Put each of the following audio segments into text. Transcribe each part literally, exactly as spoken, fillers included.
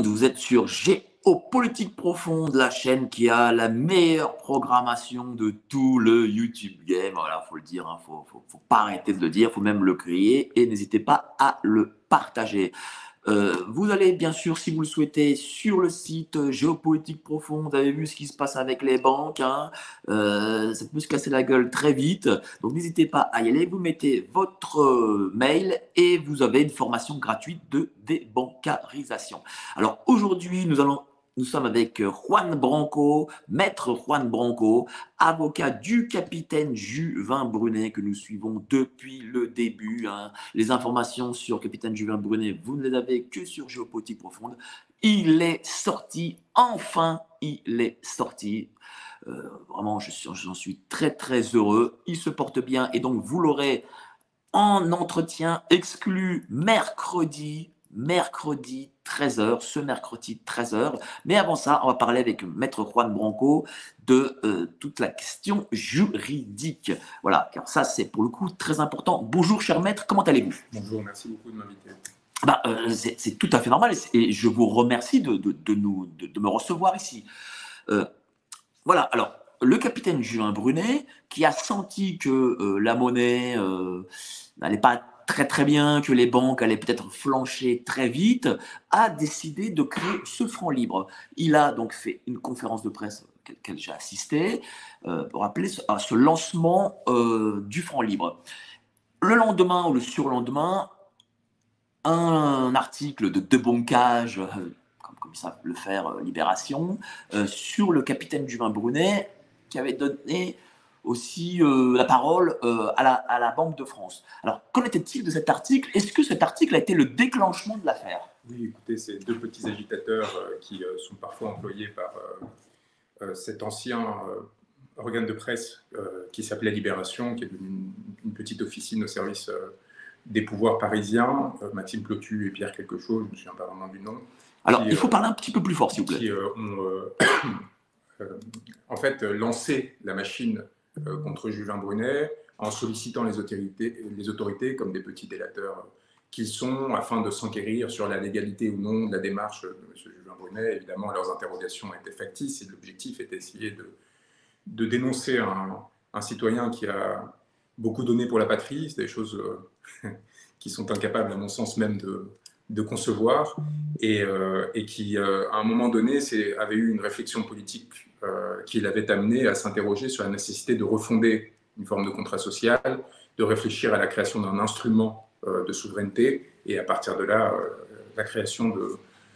monde, vous êtes sur Géopolitique Profonde, la chaîne qui a la meilleure programmation de tout le YouTube game. Voilà, faut le dire, hein, faut, faut, faut pas arrêter de le dire, faut même le crier et n'hésitez pas à le partager. Euh, vous allez bien sûr, si vous le souhaitez, sur le site euh, Géopolitique Profonde. Vous avez vu ce qui se passe avec les banques, hein. Euh, ça peut se casser la gueule très vite. Donc n'hésitez pas à y aller. Vous mettez votre euh, mail et vous avez une formation gratuite de débancarisation. Alors aujourd'hui, nous allons nous sommes avec euh, Juan Branco, maître Juan Branco, avocat du capitaine Juvin Brunet que nous suivons depuis le début, hein. Les informations sur capitaine Juvin Brunet, vous ne les avez que sur Géopolitique Profonde. Il est sorti, enfin, il est sorti. Euh, vraiment, j'en suis très très heureux. Il se porte bien et donc vous l'aurez en entretien exclu mercredi, mercredi treize heures, ce mercredi treize heures. Mais avant ça, on va parler avec Maître Juan Branco de euh, toute la question juridique. Voilà, car ça, c'est pour le coup très important. Bonjour, cher maître, comment allez-vous? Bonjour, merci beaucoup de m'inviter. Bah, euh, c'est tout à fait normal et je vous remercie de, de, de, nous, de, de me recevoir ici. Euh, voilà, alors, le capitaine Juvin Brunet, qui a senti que euh, la monnaie euh, n'allait pas très très bien, que les banques allaient peut-être flancher très vite, a décidé de créer ce franc libre. Il a donc fait une conférence de presse à laquelle j'ai assisté euh, pour rappeler ce, à ce lancement euh, du franc libre. Le lendemain ou le surlendemain, un article de débankage, euh, comme, comme ça peut le faire euh, Libération, euh, sur le capitaine Juvin Brunet, qui avait donné aussi euh, la parole euh, à, la, à la Banque de France. Alors, qu'en était-il de cet article? Est-ce que cet article a été le déclenchement de l'affaire? Oui, écoutez, c'est deux petits agitateurs euh, qui euh, sont parfois employés par euh, euh, cet ancien euh, organe de presse euh, qui s'appelait Libération, qui est une, une petite officine au service euh, des pouvoirs parisiens, euh, Maxime Clotu et Pierre quelque chose, je me souviens pas vraiment du nom. Alors, qui, il faut euh, parler un petit peu plus fort, s'il vous plaît. Qui euh, ont euh, euh, en fait lancé la machine euh, contre Juvin Brunet en sollicitant les autorités, les autorités comme des petits délateurs qu'ils sont, afin de s'enquérir sur la légalité ou non de la démarche de M. Juvin Brunet. Évidemment, leurs interrogations étaient factices et l'objectif était d'essayer de, de dénoncer un, un citoyen qui a beaucoup donné pour la patrie, c'est des choses euh, qui sont incapables, à mon sens, même de, de concevoir, et, euh, et qui, euh, à un moment donné, avait eu une réflexion politique euh, qui l'avait amené à s'interroger sur la nécessité de refonder une forme de contrat social, de réfléchir à la création d'un instrument euh, de souveraineté, et à partir de là, euh, la création de,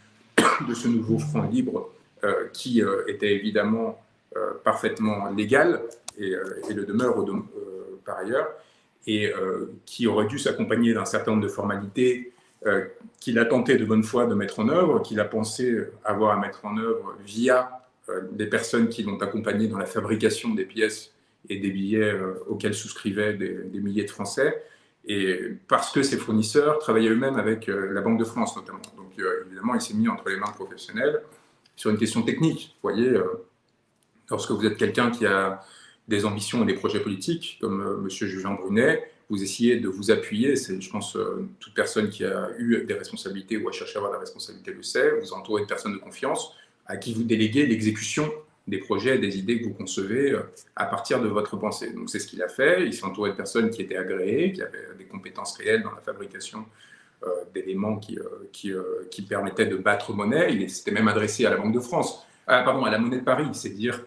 de ce nouveau front libre euh, qui euh, était évidemment euh, parfaitement légal, et, euh, et le demeure de, euh, par ailleurs, et euh, qui aurait dû s'accompagner d'un certain nombre de formalités euh, qu'il a tenté de bonne foi de mettre en œuvre, qu'il a pensé avoir à mettre en œuvre via euh, des personnes qui l'ont accompagné dans la fabrication des pièces et des billets euh, auxquels souscrivaient des, des milliers de Français, et parce que ses fournisseurs travaillaient eux-mêmes avec euh, la Banque de France notamment. Donc euh, évidemment, il s'est mis entre les mains de professionnels sur une question technique. Vous voyez, euh, lorsque vous êtes quelqu'un qui a des ambitions et des projets politiques, comme euh, M. Juvin Brunet, vous essayez de vous appuyer, c'est, je pense, euh, toute personne qui a eu des responsabilités ou a cherché à avoir des responsabilités le sait, vous entourez de personnes de confiance à qui vous déléguez l'exécution des projets et des idées que vous concevez euh, à partir de votre pensée. Donc c'est ce qu'il a fait, il s'est entouré de personnes qui étaient agréées, qui avaient des compétences réelles dans la fabrication euh, d'éléments qui, euh, qui, euh, qui permettaient de battre monnaie. Il s'était même adressé à la Banque de France, ah, pardon, à la Monnaie de Paris, c'est dire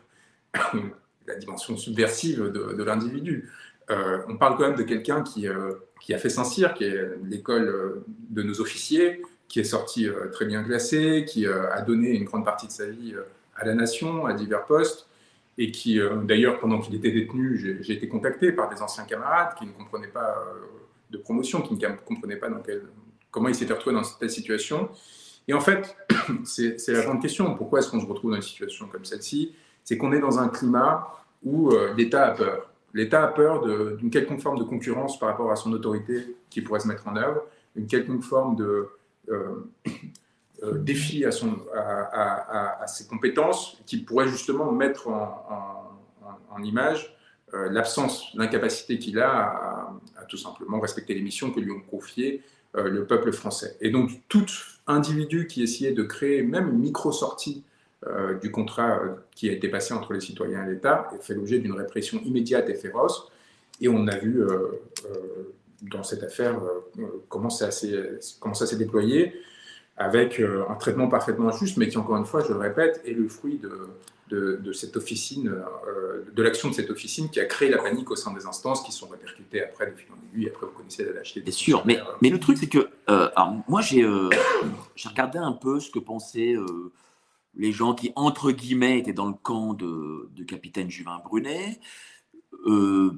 la dimension subversive de, de l'individu. Euh, on parle quand même de quelqu'un qui, euh, qui a fait Saint-Cyr, qui est l'école euh, de nos officiers, qui est sorti euh, très bien classé, qui euh, a donné une grande partie de sa vie euh, à la nation, à divers postes, et qui, euh, d'ailleurs, pendant qu'il était détenu, j'ai été contacté par des anciens camarades qui ne comprenaient pas euh, de promotion, qui ne comprenaient pas dans quel, comment il s'était retrouvé dans cette situation. Et en fait, c'est la grande question. Pourquoi est-ce qu'on se retrouve dans une situation comme celle-ci? C'est qu'on est dans un climat où euh, l'État a peur. L'État a peur d'une quelconque forme de concurrence par rapport à son autorité qui pourrait se mettre en œuvre, une quelconque forme de euh, euh, défi à, son, à, à, à ses compétences qui pourrait justement mettre en, en, en image euh, l'absence, l'incapacité qu'il a à, à tout simplement respecter les missions que lui ont confiées euh, le peuple français. Et donc, tout individu qui essayait de créer même une micro-sortie euh, du contrat euh, qui a été passé entre les citoyens et l'État fait l'objet d'une répression immédiate et féroce. Et on a vu euh, euh, dans cette affaire euh, comment ça s'est déployé, avec euh, un traitement parfaitement injuste, mais qui, encore une fois, je le répète, est le fruit de, de, de cette officine, euh, de l'action de cette officine qui a créé la panique au sein des instances, qui sont répercutées après de fil en aiguille. Après, vous connaissez la lâcheté des C'est sûr, mais, fonctionnaires. mais le truc, c'est que euh, alors, moi, j'ai euh, j'ai regardé un peu ce que pensaient euh, les gens qui, entre guillemets, étaient dans le camp de, de capitaine Juvin Brunet, euh,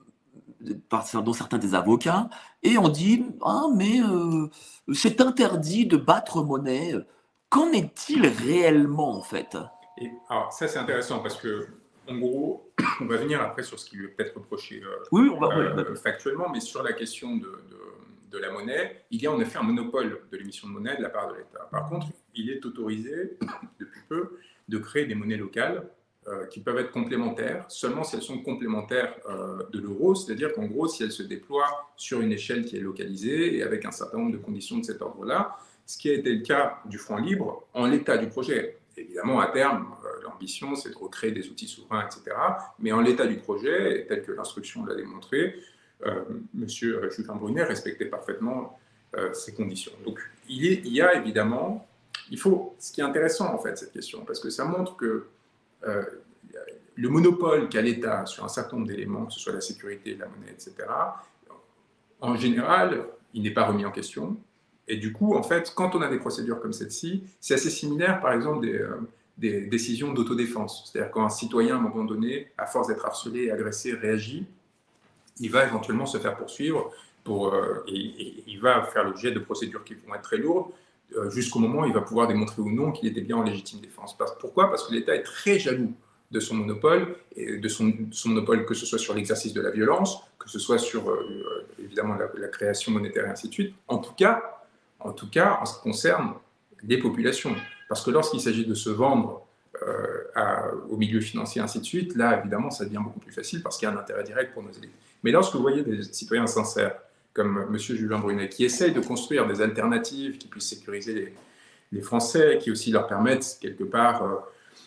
par, dont certains des avocats, et on dit ah, mais euh, c'est interdit de battre monnaie. Qu'en est-il réellement, en fait? Et alors, ça, c'est intéressant parce que, en gros, on va venir après sur ce qui lui est peut-être reproché euh, Oui, on va. Oui, bah, euh, factuellement, mais sur la question de, de, de la monnaie, il y a en effet un monopole de l'émission de monnaie de la part de l'État. Par contre, il est autorisé, depuis peu, de créer des monnaies locales euh, qui peuvent être complémentaires, seulement si elles sont complémentaires euh, de l'euro, c'est-à-dire qu'en gros, si elles se déploient sur une échelle qui est localisée et avec un certain nombre de conditions de cet ordre-là, ce qui a été le cas du franc libre en l'état du projet. Évidemment, à terme, euh, l'ambition, c'est de recréer des outils souverains, et cetera. Mais en l'état du projet, tel que l'instruction l'a démontré, euh, M. Juvin Brunet respectait parfaitement euh, ces conditions. Donc, il, est, il y a évidemment, il faut, ce qui est intéressant en fait, cette question, parce que ça montre que euh, le monopole qu'a l'État sur un certain nombre d'éléments, que ce soit la sécurité, la monnaie, et cetera, en général, il n'est pas remis en question. Et du coup, en fait, quand on a des procédures comme celle-ci, c'est assez similaire, par exemple, des, euh, des décisions d'autodéfense. C'est-à-dire quand un citoyen, à un moment donné, à force d'être harcelé, agressé, réagit, il va éventuellement se faire poursuivre pour, euh, et, et il va faire l'objet de procédures qui vont être très lourdes, euh, jusqu'au moment où il va pouvoir démontrer ou non qu'il était bien en légitime défense. Parce, pourquoi? Parce que l'État est très jaloux de son monopole, et de son, son monopole, que ce soit sur l'exercice de la violence, que ce soit sur, euh, évidemment, la, la création monétaire et ainsi de suite. En tout cas, en tout cas, en ce qui concerne les populations. Parce que lorsqu'il s'agit de se vendre euh, à, au milieu financier, ainsi de suite, là, évidemment, ça devient beaucoup plus facile parce qu'il y a un intérêt direct pour nos élites. Mais lorsque vous voyez des citoyens sincères, comme M. Juvin Brunet, qui essayent de construire des alternatives qui puissent sécuriser les, les Français, qui aussi leur permettent, quelque part, euh,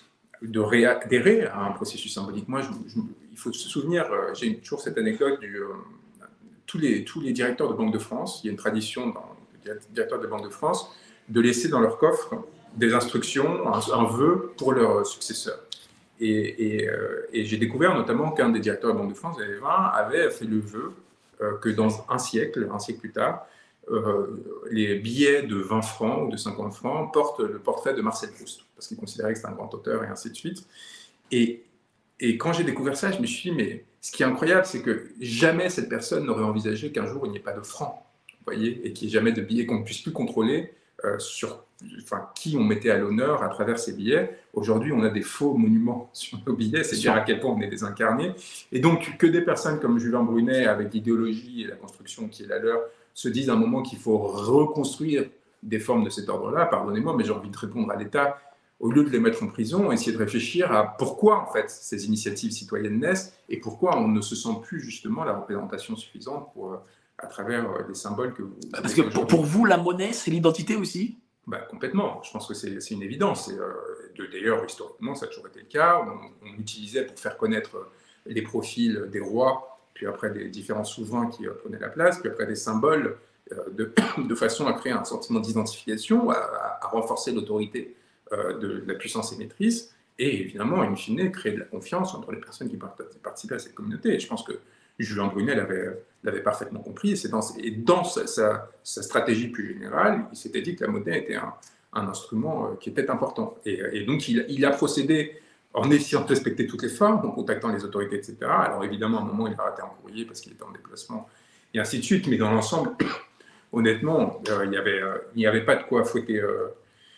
d'adhérer à un processus symbolique. Moi, je, je, il faut se souvenir, euh, j'ai toujours cette anecdote du... Euh, tous, les, tous les directeurs de Banque de France, il y a une tradition dans les directeurs de Banque de France, de laisser dans leur coffre des instructions, un, un vœu pour leurs successeurs. Et, et, euh, et j'ai découvert notamment qu'un des directeurs de Banque de France, les vingt, avait fait le vœu euh, que dans un siècle, un siècle plus tard, euh, les billets de vingt francs ou de cinquante francs portent le portrait de Marcel Proust, parce qu'il considérait que c'était un grand auteur et ainsi de suite. Et, et quand j'ai découvert ça, je me suis dit, mais ce qui est incroyable, c'est que jamais cette personne n'aurait envisagé qu'un jour il n'y ait pas de francs, vous voyez, et qu'il n'y ait jamais de billets, qu'on ne puisse plus contrôler euh, sur enfin, qui on mettait à l'honneur à travers ces billets. Aujourd'hui, on a des faux monuments sur nos billets, c'est dire à quel point on est désincarné. Et donc, que des personnes comme Juvin Brunet, avec l'idéologie et la construction qui est la leur, se disent à un moment qu'il faut reconstruire des formes de cet ordre-là, pardonnez-moi, mais j'ai envie de répondre à l'État, au lieu de les mettre en prison, essayer de réfléchir à pourquoi, en fait, ces initiatives citoyennes naissent et pourquoi on ne se sent plus, justement, la représentation suffisante pour, à travers les symboles que vous... Parce que pour, pour vous, la monnaie, c'est l'identité aussi? Bah, complètement. Je pense que c'est une évidence. Euh, D'ailleurs, historiquement, ça a toujours été le cas. On, on utilisait pour faire connaître les profils des rois, puis après des différents souverains qui euh, prenaient la place, puis après des symboles euh, de, de façon à créer un sentiment d'identification, à, à, à renforcer l'autorité euh, de, de la puissance émettrice, et évidemment, in fine, créer de la confiance entre les personnes qui participaient à cette communauté. Et je pense que Juvin Brunet l'avait parfaitement compris, et dans, et dans sa, sa, sa, stratégie plus générale, il s'était dit que la monnaie était un, un instrument qui était important. Et, et donc, il, il a procédé en essayant de respecter toutes les formes, en contactant les autorités, et cetera. Alors évidemment, à un moment, il a raté un courrier parce qu'il était en déplacement, et ainsi de suite, mais dans l'ensemble, honnêtement, euh, il n'y avait, euh, avait pas de quoi fouetter... Euh,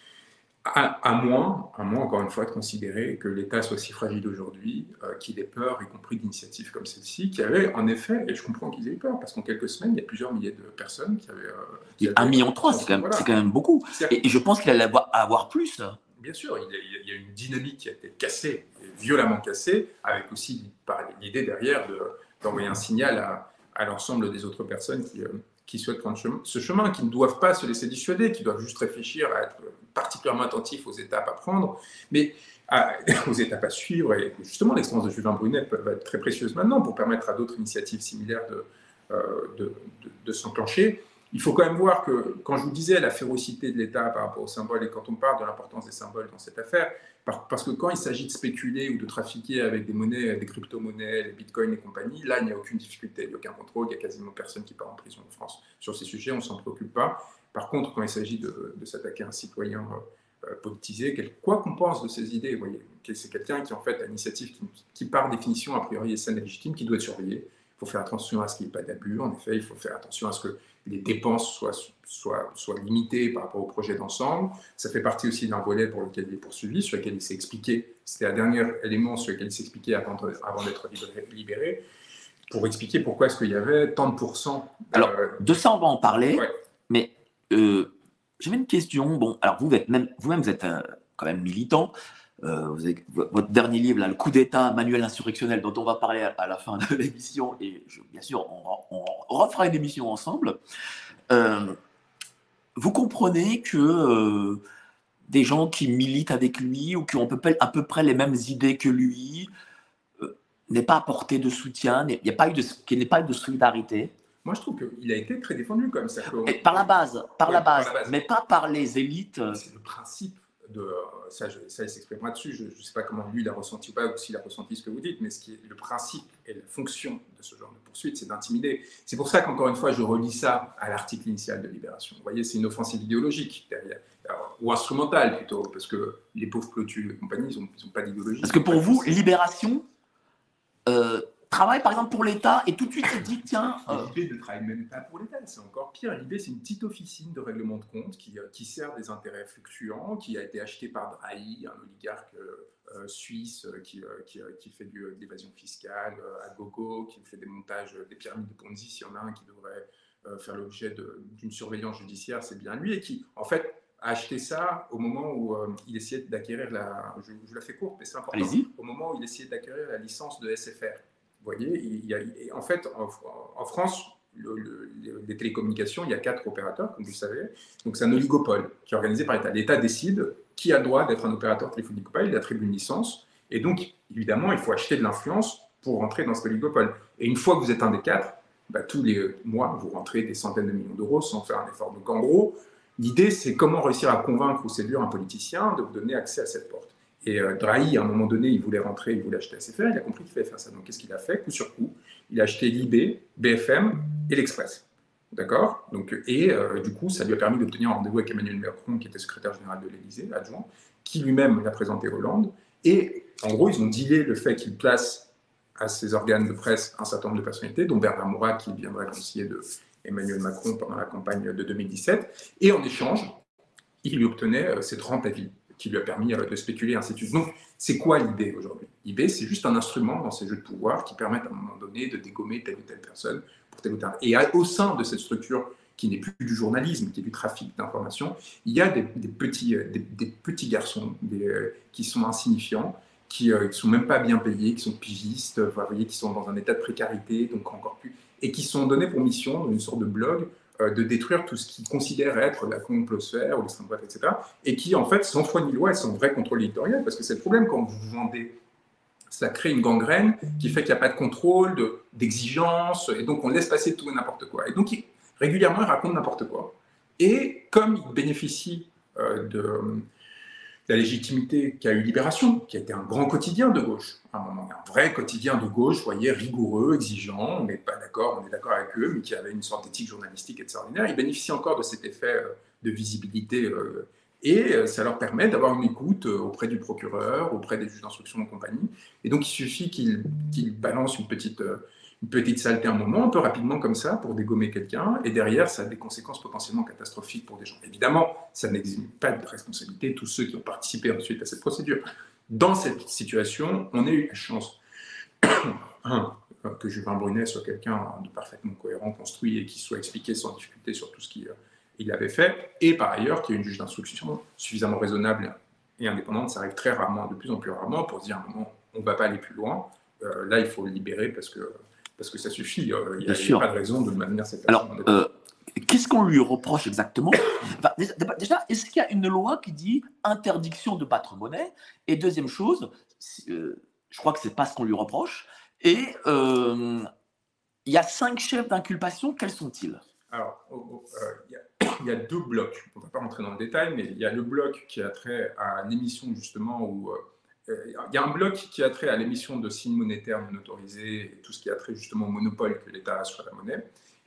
À, à, moins, à moins, encore une fois, de considérer que l'État soit si fragile aujourd'hui, euh, qu'il ait peur, y compris d'initiatives comme celle-ci, qui avaient en effet, et je comprends qu'ils aient eu peur, parce qu'en quelques semaines, il y a plusieurs milliers de personnes qui avaient... Euh, qui avaient un million trois, c'est quand, voilà. quand même beaucoup. Et, et je pense qu'il allait avoir, avoir plus. Bien sûr, il y, a, il y a une dynamique qui a été cassée, violemment cassée, avec aussi l'idée derrière d'envoyer de, un signal à, à l'ensemble des autres personnes qui... Euh, qui souhaitent prendre ce chemin, qui ne doivent pas se laisser dissuader, qui doivent juste réfléchir à être particulièrement attentifs aux étapes à prendre, mais à, aux étapes à suivre. Et justement, l'expérience de Juvin Brunet va être très précieuse maintenant pour permettre à d'autres initiatives similaires de, euh, de, de, de s'enclencher. Il faut quand même voir que, quand je vous disais la férocité de l'État par rapport aux symboles, et quand on parle de l'importance des symboles dans cette affaire, parce que quand il s'agit de spéculer ou de trafiquer avec des monnaies, des crypto-monnaies, les bitcoins et compagnie, là, il n'y a aucune difficulté, il n'y a aucun contrôle, il n'y a quasiment personne qui part en prison en France. Sur ces sujets, on ne s'en préoccupe pas. Par contre, quand il s'agit de, de s'attaquer à un citoyen euh, politisé, quel, quoi qu'on pense de ses idées, vous voyez, c'est quelqu'un qui, en fait, a une initiative qui, qui, par définition, a priori, est saine et légitime, qui doit être surveillé. Il faut faire attention à ce qu'il n'y ait pas d'abus, en effet, il faut faire attention à ce que les dépenses soient, soient, soient limitées par rapport au projet d'ensemble. Ça fait partie aussi d'un volet pour lequel il est poursuivi, sur lequel il s'est expliqué. C'était un dernier élément sur lequel il s'est expliqué avant, avant d'être libéré, pour expliquer pourquoi est-ce qu'il y avait tant de pourcents. Alors, euh, de ça, on va en parler, ouais. mais euh, j'avais une question. Bon, alors vous êtes même, vous-même, vous êtes euh, quand même militant. Euh, vous avez, votre dernier livre, là, Le coup d'État, manuel insurrectionnel, dont on va parler à, à la fin de l'émission, et je, bien sûr, on, on, on refera une émission ensemble. Euh, vous comprenez que euh, des gens qui militent avec lui ou qui ont à peu près, à peu près les mêmes idées que lui euh, n'aient pas apporté de soutien, il n'y a pas eu de, qu'il n'ait pas eu de solidarité. Moi, je trouve qu'il a été très défendu comme ça. Et par la base, par, ouais, la base, par la base, mais pas par les élites. C'est le principe. De, ça, je, ça, il s'exprimera dessus. Je ne sais pas comment lui l'a ressenti ou pas, ou s'il a ressenti ce que vous dites, mais ce qui est le principe et la fonction de ce genre de poursuite, c'est d'intimider. C'est pour ça qu'encore une fois, je relis ça à l'article initial de Libération. Vous voyez, c'est une offensive idéologique derrière, alors, ou instrumentale plutôt, parce que les pauvres Plotu et compagnie, ils n'ont pas d'idéologie. Parce que pour vous, Libération euh, travaille par exemple pour l'État et tout de suite se dit tiens. Euh... L'I B ne travaille même pas pour l'État, c'est encore pire. L'I B, c'est une petite officine de règlement de compte qui, qui sert des intérêts fluctuants, qui a été achetée par Drahi, un oligarque euh, suisse qui, qui, qui fait de l'évasion fiscale à gogo, qui fait des montages, des pyramides de Ponzi. S'il y en a un qui devrait euh, faire l'objet d'une surveillance judiciaire, c'est bien lui, et qui, en fait, a acheté ça au moment où euh, il essayait d'acquérir la. Je, je la fais courte, mais c'est important. Au moment où il essayait d'acquérir la licence de S F R. Vous voyez, il y a, en fait, en, en France, le, le, les télécommunications, il y a quatre opérateurs, comme vous le savez. Donc, c'est un oligopole qui est organisé par l'État. L'État décide qui a le droit d'être un opérateur téléphonique ou pas, il attribue une licence. Et donc, évidemment, il faut acheter de l'influence pour rentrer dans cet oligopole. Et une fois que vous êtes un des quatre, bah, tous les mois, vous rentrez des centaines de millions d'euros sans faire un effort. Donc, en gros, l'idée, c'est comment réussir à convaincre ou séduire un politicien de vous donner accès à cette porte. Et euh, Drahi, à un moment donné, il voulait rentrer, il voulait acheter S F R, il a compris qu'il fallait faire ça. Donc, qu'est-ce qu'il a fait? Coup sur coup, il a acheté l'I B, B F M et l'Express. D'accord? Donc, et euh, du coup, ça lui a permis d'obtenir un rendez-vous avec Emmanuel Macron, qui était secrétaire général de l'Élysée, adjoint, qui lui-même l'a présenté à Hollande. Et en gros, ils ont dealé le fait qu'il place à ses organes de presse un certain nombre de personnalités, dont Bernard Mourad, qui viendrait conseiller de Emmanuel Macron pendant la campagne de deux mille dix-sept. Et en échange, il lui obtenait euh, cette rente à vie, qui lui a permis de spéculer, ainsi de suite. Donc, c'est quoi l'I B aujourd'hui? L'I B, c'est juste un instrument dans ces jeux de pouvoir qui permettent à un moment donné de dégommer telle ou telle personne pour telle ou telle. Et au sein de cette structure qui n'est plus du journalisme, qui est du trafic d'informations, il y a des, des, petits, des, des petits garçons des, euh, qui sont insignifiants, qui ne euh, sont même pas bien payés, qui sont pigistes, vous voyez, qui sont dans un état de précarité, donc encore plus, et qui sont donnés pour mission, dans une sorte de blog, de détruire tout ce qu'ils considèrent être la complosphère ou l'extrême droite, et cetera. Et qui, en fait, sans foi ni loi et sans vrai contrôle éditorial, parce que c'est le problème quand vous vendez, ça crée une gangrène qui fait qu'il n'y a pas de contrôle, d'exigence, et donc on laisse passer tout et n'importe quoi. Et donc, ils, régulièrement, ils racontent n'importe quoi. Et comme ils bénéficient euh, de, de la légitimité qu'a eu Libération, qui a été un grand quotidien de gauche, à un moment, un vrai quotidien de gauche, vous voyez, rigoureux, exigeant, on n'est pas d'accord, on est d'accord avec eux, mais qui avait une sorte d'éthique journalistique extraordinaire, ils bénéficient encore de cet effet de visibilité, et ça leur permet d'avoir une écoute auprès du procureur, auprès des juges d'instruction et compagnie, et donc il suffit qu'ils qu'ils balancent une petite, une petite saleté un moment, un peu rapidement comme ça, pour dégommer quelqu'un, et derrière, ça a des conséquences potentiellement catastrophiques pour des gens. Évidemment, ça n'exime pas de responsabilité, tous ceux qui ont participé ensuite à cette procédure. Dans cette situation, on a eu la chance, un, que Juvin Brunet soit quelqu'un de parfaitement cohérent, construit, et qui soit expliqué sans difficulté sur tout ce qu'il avait fait, et par ailleurs, qu'il y ait une juge d'instruction suffisamment raisonnable et indépendante, ça arrive très rarement, de plus en plus rarement, pour se dire à un moment, on ne va pas aller plus loin, euh, là, il faut le libérer parce que... Parce que ça suffit, il n'y a, a pas de raison de maintenir cette personne. Alors, euh, qu'est-ce qu'on lui reproche exactement? Enfin, déjà, déjà, est-ce qu'il y a une loi qui dit interdiction de battre monnaie? Et deuxième chose, euh, je crois que c'est pas ce qu'on lui reproche. Et euh, il y a cinq chefs d'inculpation, quels sont-ils? Alors, oh, oh, euh, il, y a, il y a deux blocs. On ne va pas rentrer dans le détail, mais il y a le bloc qui a trait à l'émission, justement, où euh, il y a un bloc qui a trait à l'émission de signes monétaires non autorisés et tout ce qui a trait justement au monopole que l'État a sur la monnaie,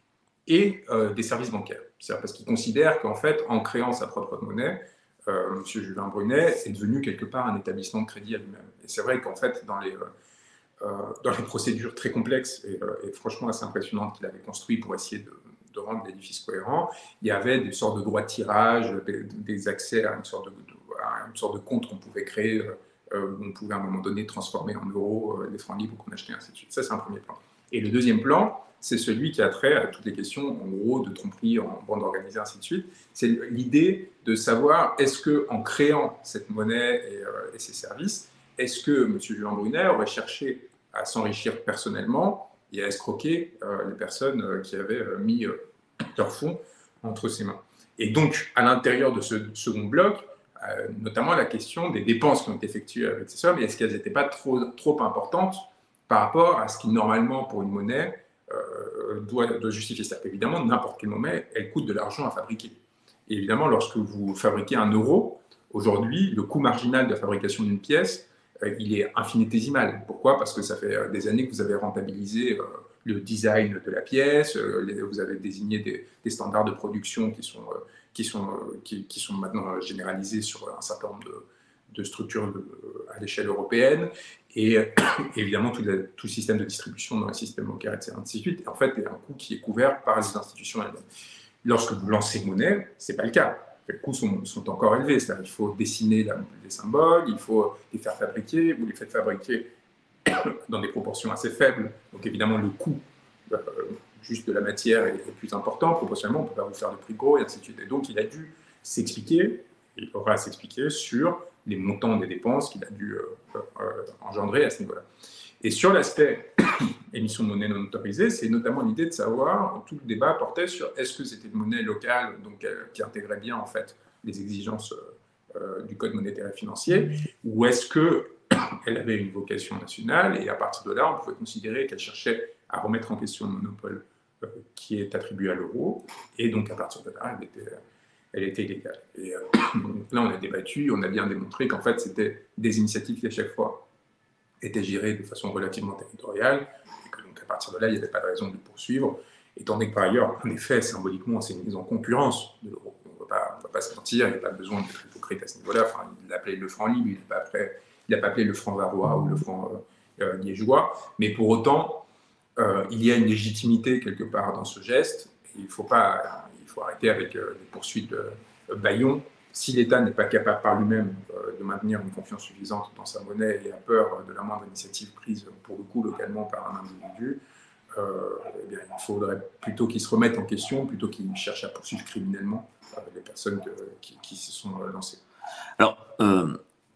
et euh, des services bancaires. C'est-à-dire parce qu'il considère qu'en fait, en créant sa propre monnaie, euh, M. Juvin Brunet est devenu quelque part un établissement de crédit à lui-même. Et c'est vrai qu'en fait, dans les, euh, dans les procédures très complexes et, euh, et franchement assez impressionnantes qu'il avait construites pour essayer de, de rendre l'édifice cohérent, il y avait des sortes de droits de tirage, des, des accès à une sorte de, à une sorte de compte qu'on pouvait créer, euh, où on pouvait à un moment donné transformer en euros euh, les francs libres qu'on achetait, ainsi de suite. Ça, c'est un premier plan. Et le deuxième plan, c'est celui qui a trait à toutes les questions, en gros, de tromperie en bande organisée, ainsi de suite. C'est l'idée de savoir, est-ce qu'en créant cette monnaie et, euh, et ces services, est-ce que M. Juvin Brunet aurait cherché à s'enrichir personnellement et à escroquer euh, les personnes euh, qui avaient euh, mis euh, leurs fonds entre ses mains. Et donc, à l'intérieur de ce second bloc, euh, notamment la question des dépenses qui ont été effectuées avec ces sommes, et est-ce qu'elles n'étaient pas trop, trop importantes par rapport à ce qui, normalement, pour une monnaie, Euh, doit, doit justifier ça. Évidemment, n'importe quelle monnaie, elle coûte de l'argent à fabriquer. Et évidemment, lorsque vous fabriquez un euro, aujourd'hui, le coût marginal de fabrication d'une pièce, euh, il est infinitésimal. Pourquoi? Parce que ça fait euh, des années que vous avez rentabilisé euh, le design de la pièce, euh, les, vous avez désigné des, des standards de production qui sont, euh, qui, sont, euh, qui, qui sont maintenant généralisés sur un certain nombre de, de structures de, à l'échelle européenne. Et évidemment, tout le, tout le système de distribution dans le système bancaire, et cetera, ainsi de suite. Et en fait, il y a un coût qui est couvert par les institutions elles-mêmes. Lorsque vous lancez monnaie, ce n'est pas le cas. Les coûts sont, sont encore élevés. C'est-à-dire qu'il faut dessiner la, les symboles, il faut les faire fabriquer. Vous les faites fabriquer dans des proportions assez faibles. Donc évidemment, le coût euh, juste de la matière est, est plus important. Proportionnellement, on ne peut pas vous faire le prix gros, et ainsi de suite. Et donc, il a dû s'expliquer, il aura à s'expliquer sur les montants des dépenses qu'il a dû euh, euh, engendrer à ce niveau-là. Et sur l'aspect émission de monnaie non autorisée, c'est notamment l'idée de savoir, tout le débat portait sur est-ce que c'était une monnaie locale, donc euh, qui intégrait bien en fait les exigences euh, du code monétaire et financier, ou est-ce qu'elle avait une vocation nationale, et à partir de là, on pouvait considérer qu'elle cherchait à remettre en question le monopole euh, qui est attribué à l'euro, et donc à partir de là, elle était... elle était illégale. Et euh, là, on a débattu, on a bien démontré qu'en fait, c'était des initiatives qui, à chaque fois, étaient gérées de façon relativement territoriale, et que donc, à partir de là, il n'y avait pas de raison de le poursuivre, étant donné que, par ailleurs, en effet, symboliquement, c'est une mise en concurrence de l'euro. On ne va pas se mentir, il n'y a pas besoin d'être hypocrite à ce niveau-là. Enfin, il l'appelait le franc libre, il n'a pas, pas appelé le franc varois ou le franc euh, euh, liégeois, mais pour autant, euh, il y a une légitimité quelque part dans ce geste, et il ne faut pas... il faut arrêter avec euh, les poursuites de euh, Bayon. Si l'État n'est pas capable par lui-même euh, de maintenir une confiance suffisante dans sa monnaie et a peur de la moindre initiative prise, pour le coup, localement par un individu, euh, eh bien, il faudrait plutôt qu'il se remette en question, plutôt qu'il cherche à poursuivre criminellement euh, les personnes que, qui, qui se sont euh, lancées. Alors, euh,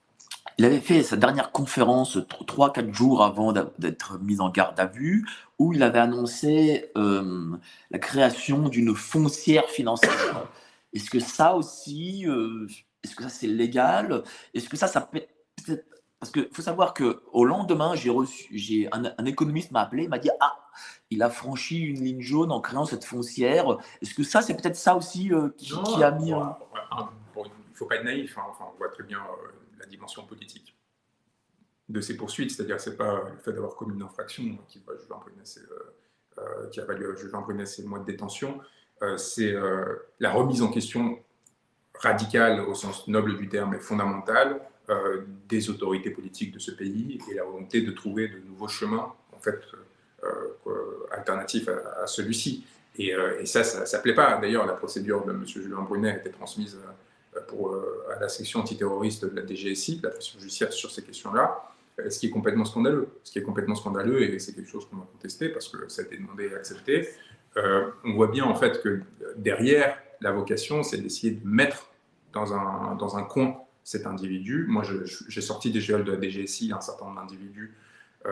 il avait fait sa dernière conférence trois quatre jours avant d'être mis en garde à vue, où il avait annoncé euh, la création d'une foncière financière. Est-ce que ça aussi, euh, est-ce que ça c'est légal? Est-ce que ça, ça peut être... Parce qu'il faut savoir qu'au lendemain, j'ai reçu, j'ai un, un économiste m'a appelé, il m'a dit « Ah, il a franchi une ligne jaune en créant cette foncière. » Est-ce que ça, c'est peut-être ça aussi euh, qui, non, qui a mis... Bon, un... bon, il ne faut pas être naïf, hein. Enfin, on voit très bien euh, la dimension politique de ces poursuites, c'est-à-dire que ce n'est pas le fait d'avoir commis une infraction qui va Juvin Brunet, euh, euh, qui a valu à Juvin Brunet ses mois de détention, euh, c'est euh, la remise en question radicale au sens noble du terme et fondamentale euh, des autorités politiques de ce pays et la volonté de trouver de nouveaux chemins en fait euh, euh, alternatifs à, à celui-ci. Et, euh, et ça, ça ne plaît pas. D'ailleurs, la procédure de M. Juvin Brunet a été transmise euh, pour, euh, à la section antiterroriste de la D G S I, de la pression judiciaire sur ces questions-là, ce qui est complètement scandaleux. Ce qui est complètement scandaleux, et c'est quelque chose qu'on va contester parce que ça a été demandé et accepté. Euh, on voit bien en fait que derrière, la vocation, c'est d'essayer de mettre dans un, dans un coin cet individu. Moi, j'ai sorti des géoles de la D G S I un certain nombre d'individus euh,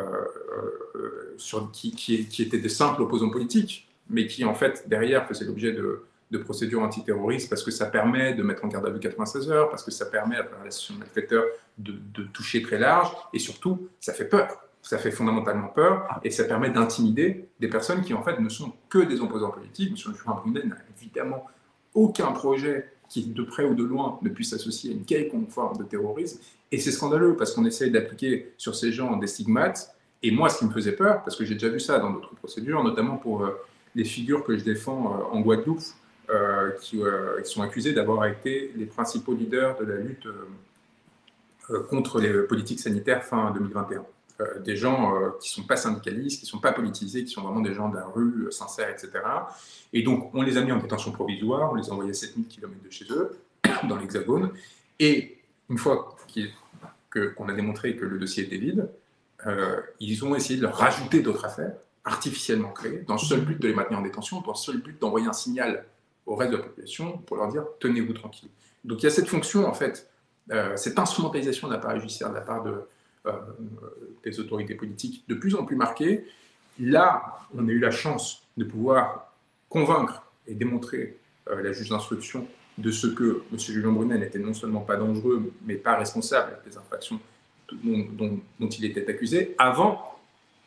euh, qui, qui, qui étaient des simples opposants politiques, mais qui, en fait, derrière, faisaient l'objet de, de procédure antiterroriste parce que ça permet de mettre en garde à vue quatre-vingt-seize heures, parce que ça permet, à travers la session de malfaiteur, de, de toucher très large, et surtout, ça fait peur. Ça fait fondamentalement peur, et ça permet d'intimider des personnes qui, en fait, ne sont que des opposants politiques. M. Julien Brunet n'a évidemment aucun projet qui, de près ou de loin, ne puisse s'associer à une quelconque forme de terrorisme, et c'est scandaleux, parce qu'on essaye d'appliquer sur ces gens des stigmates, et moi, ce qui me faisait peur, parce que j'ai déjà vu ça dans d'autres procédures, notamment pour euh, les figures que je défends euh, en Guadeloupe, euh, qui, euh, qui sont accusées d'avoir été les principaux leaders de la lutte euh, euh, contre les politiques sanitaires fin deux mille vingt et un. Euh, des gens euh, qui ne sont pas syndicalistes, qui ne sont pas politisés, qui sont vraiment des gens de la rue, euh, sincères, et cetera. Et donc, on les a mis en détention provisoire, on les a envoyés à sept mille kilomètres de chez eux, dans l'Hexagone, et une fois qu'on a démontré que le dossier était vide, Euh, ils ont essayé de leur rajouter d'autres affaires, artificiellement créées, dans le seul but de les maintenir en détention, dans le seul but d'envoyer un signal au reste de la population pour leur dire « tenez-vous tranquille ». Donc il y a cette fonction, en fait, euh, cette instrumentalisation de l'appareil judiciaire de la part de, euh, des autorités politiques de plus en plus marquée. Là, on a eu la chance de pouvoir convaincre et démontrer euh, la juge d'instruction de ce que M. Julien Brunet n'était non seulement pas dangereux, mais pas responsable des infractions Dont, dont, dont il était accusé, avant,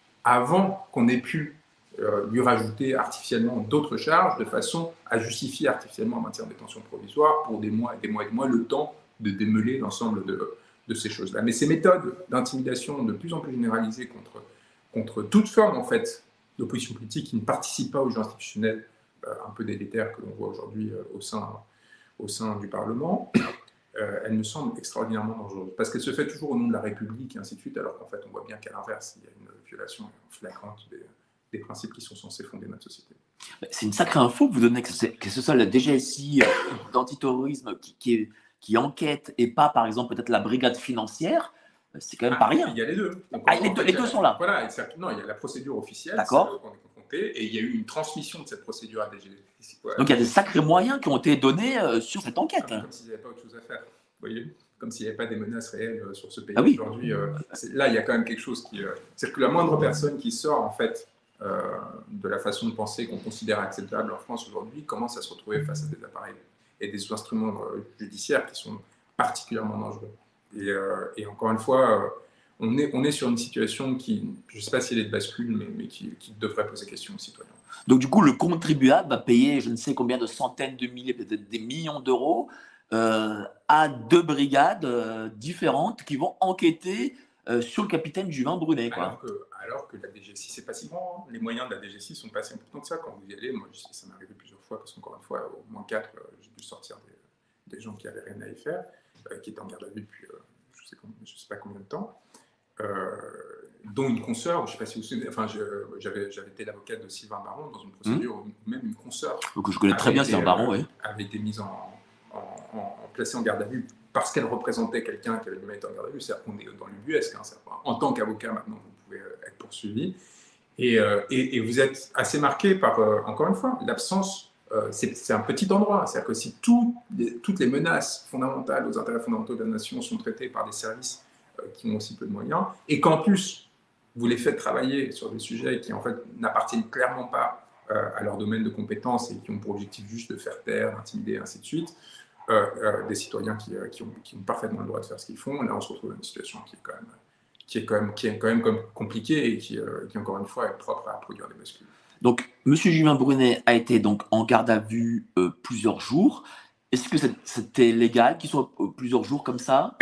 avant qu'on ait pu euh, lui rajouter artificiellement d'autres charges, de façon à justifier artificiellement en matière de détention provisoire pour des mois et des mois et des mois, le temps de démêler l'ensemble de, de ces choses-là. Mais ces méthodes d'intimidation de plus en plus généralisées contre, contre toute forme, en fait, d'opposition politique qui ne participe pas au jeu institutionnel euh, un peu délétère que l'on voit aujourd'hui euh, au sein, au sein du Parlement, Euh, elle me semble extraordinairement dangereuse, parce qu'elle se fait toujours au nom de la République et ainsi de suite, alors qu'en fait, on voit bien qu'à l'inverse, il y a une violation flagrante des, des principes qui sont censés fonder notre société. C'est une sacrée info que vous donnez, que, que ce soit la D G S I d'antiterrorisme qui, qui, qui enquête et pas, par exemple, peut-être la brigade financière. C'est quand même ah, pas rien. Il y a les deux. Donc, ah, les, deux les deux sont là. Voilà, non, il y a la procédure officielle, d'accord, qu'on est confronté, et il y a eu une transmission de cette procédure à D G S I. Voilà. Donc il y a des sacrés moyens qui ont été donnés euh, sur cette enquête. Ah, comme s'il n'y avait pas autre chose à faire, vous voyez, comme s'il n'y avait pas des menaces réelles euh, sur ce pays ah, oui. aujourd'hui. Euh, là, il y a quand même quelque chose qui... Euh, c'est que la moindre personne qui sort, en fait, euh, de la façon de penser qu'on considère acceptable en France aujourd'hui, commence à se retrouver face à des appareils et des instruments euh, judiciaires qui sont particulièrement dangereux. Et, euh, et encore une fois, euh, on, est, on est sur une situation qui, je ne sais pas si elle est de bascule, mais, mais qui, qui devrait poser question aux citoyens. Donc du coup, le contribuable va payer je ne sais combien de centaines de milliers, peut-être des millions d'euros euh, à deux brigades euh, différentes qui vont enquêter euh, sur le capitaine Julien Brunet. Quoi. Alors, que, alors que la D G S I, c'est pas si grand. Hein. Les moyens de la D G S I sont pas si importants que ça. Quand vous y allez, moi, ça m'est arrivé plusieurs fois, parce qu'encore une fois, au moins quatre, euh, j'ai dû sortir des, des gens qui n'avaient rien à y faire, euh, qui étaient en garde à vue depuis euh, je ne sais, sais pas combien de temps. Euh, dont une consoeur, je ne sais pas si vous vous souvenez, enfin, j'avais été l'avocate de Sylvain Baron dans une procédure mmh. où même une consoeur. Donc je connais très bien Sylvain Baron, oui. Avait été mise en, en, en, en placée en garde à vue parce qu'elle représentait quelqu'un qui avait dû mettre en garde à vue. C'est-à-dire qu'on est dans l'ubuesque. Hein, en tant qu'avocat, maintenant, vous pouvez être poursuivi. Et, euh, et, et vous êtes assez marqué par, euh, encore une fois, l'absence. Euh, c'est un petit endroit. C'est-à-dire que si tout, les, toutes les menaces fondamentales aux intérêts fondamentaux de la nation sont traitées par des services qui ont aussi peu de moyens, et qu'en plus, vous les faites travailler sur des sujets qui, en fait, n'appartiennent clairement pas euh, à leur domaine de compétences et qui ont pour objectif juste de faire taire, d'intimider, et ainsi de suite, euh, euh, des citoyens qui, euh, qui, ont, qui ont parfaitement le droit de faire ce qu'ils font. Là, on se retrouve dans une situation qui est quand même, qui est quand même, qui est quand même comme compliquée et qui, euh, qui, encore une fois, est propre à produire des bascules. Donc, M. Julien Brunet a été donc en garde à vue euh, plusieurs jours. Est-ce que c'était légal qu'il soit euh, plusieurs jours comme ça?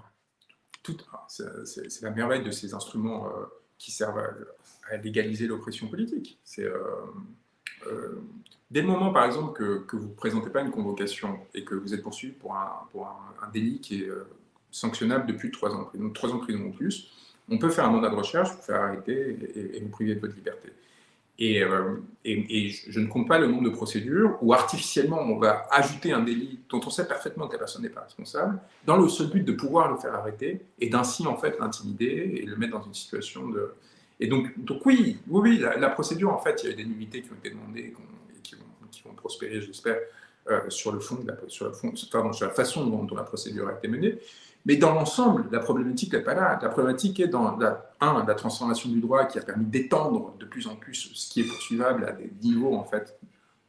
C'est la merveille de ces instruments euh, qui servent à, à légaliser l'oppression politique. C'est euh, euh, dès le moment, par exemple, que, que vous ne présentez pas une convocation et que vous êtes poursuivi pour un, pour un, un délit qui est euh, sanctionnable depuis trois ans, donc trois ans de prison ou plus, on peut faire un mandat de recherche, vous faire arrêter et, et vous priver de votre liberté. Et, euh, et, et je ne compte pas le nombre de procédures où artificiellement on va ajouter un délit dont on sait parfaitement que la personne n'est pas responsable, dans le seul but de pouvoir le faire arrêter et d'ainsi en fait l'intimider et le mettre dans une situation de. Et donc, donc oui, oui, oui, la, la procédure en fait, il y a eu des nullités qui ont été demandées et, et qui, vont, qui vont prospérer, j'espère, euh, sur le fond, de la, sur, le fond pardon, sur la façon dont, dont la procédure a été menée. Mais dans l'ensemble, la problématique n'est pas là. La problématique est dans la, un, la transformation du droit qui a permis d'étendre de plus en plus ce qui est poursuivable à des niveaux en fait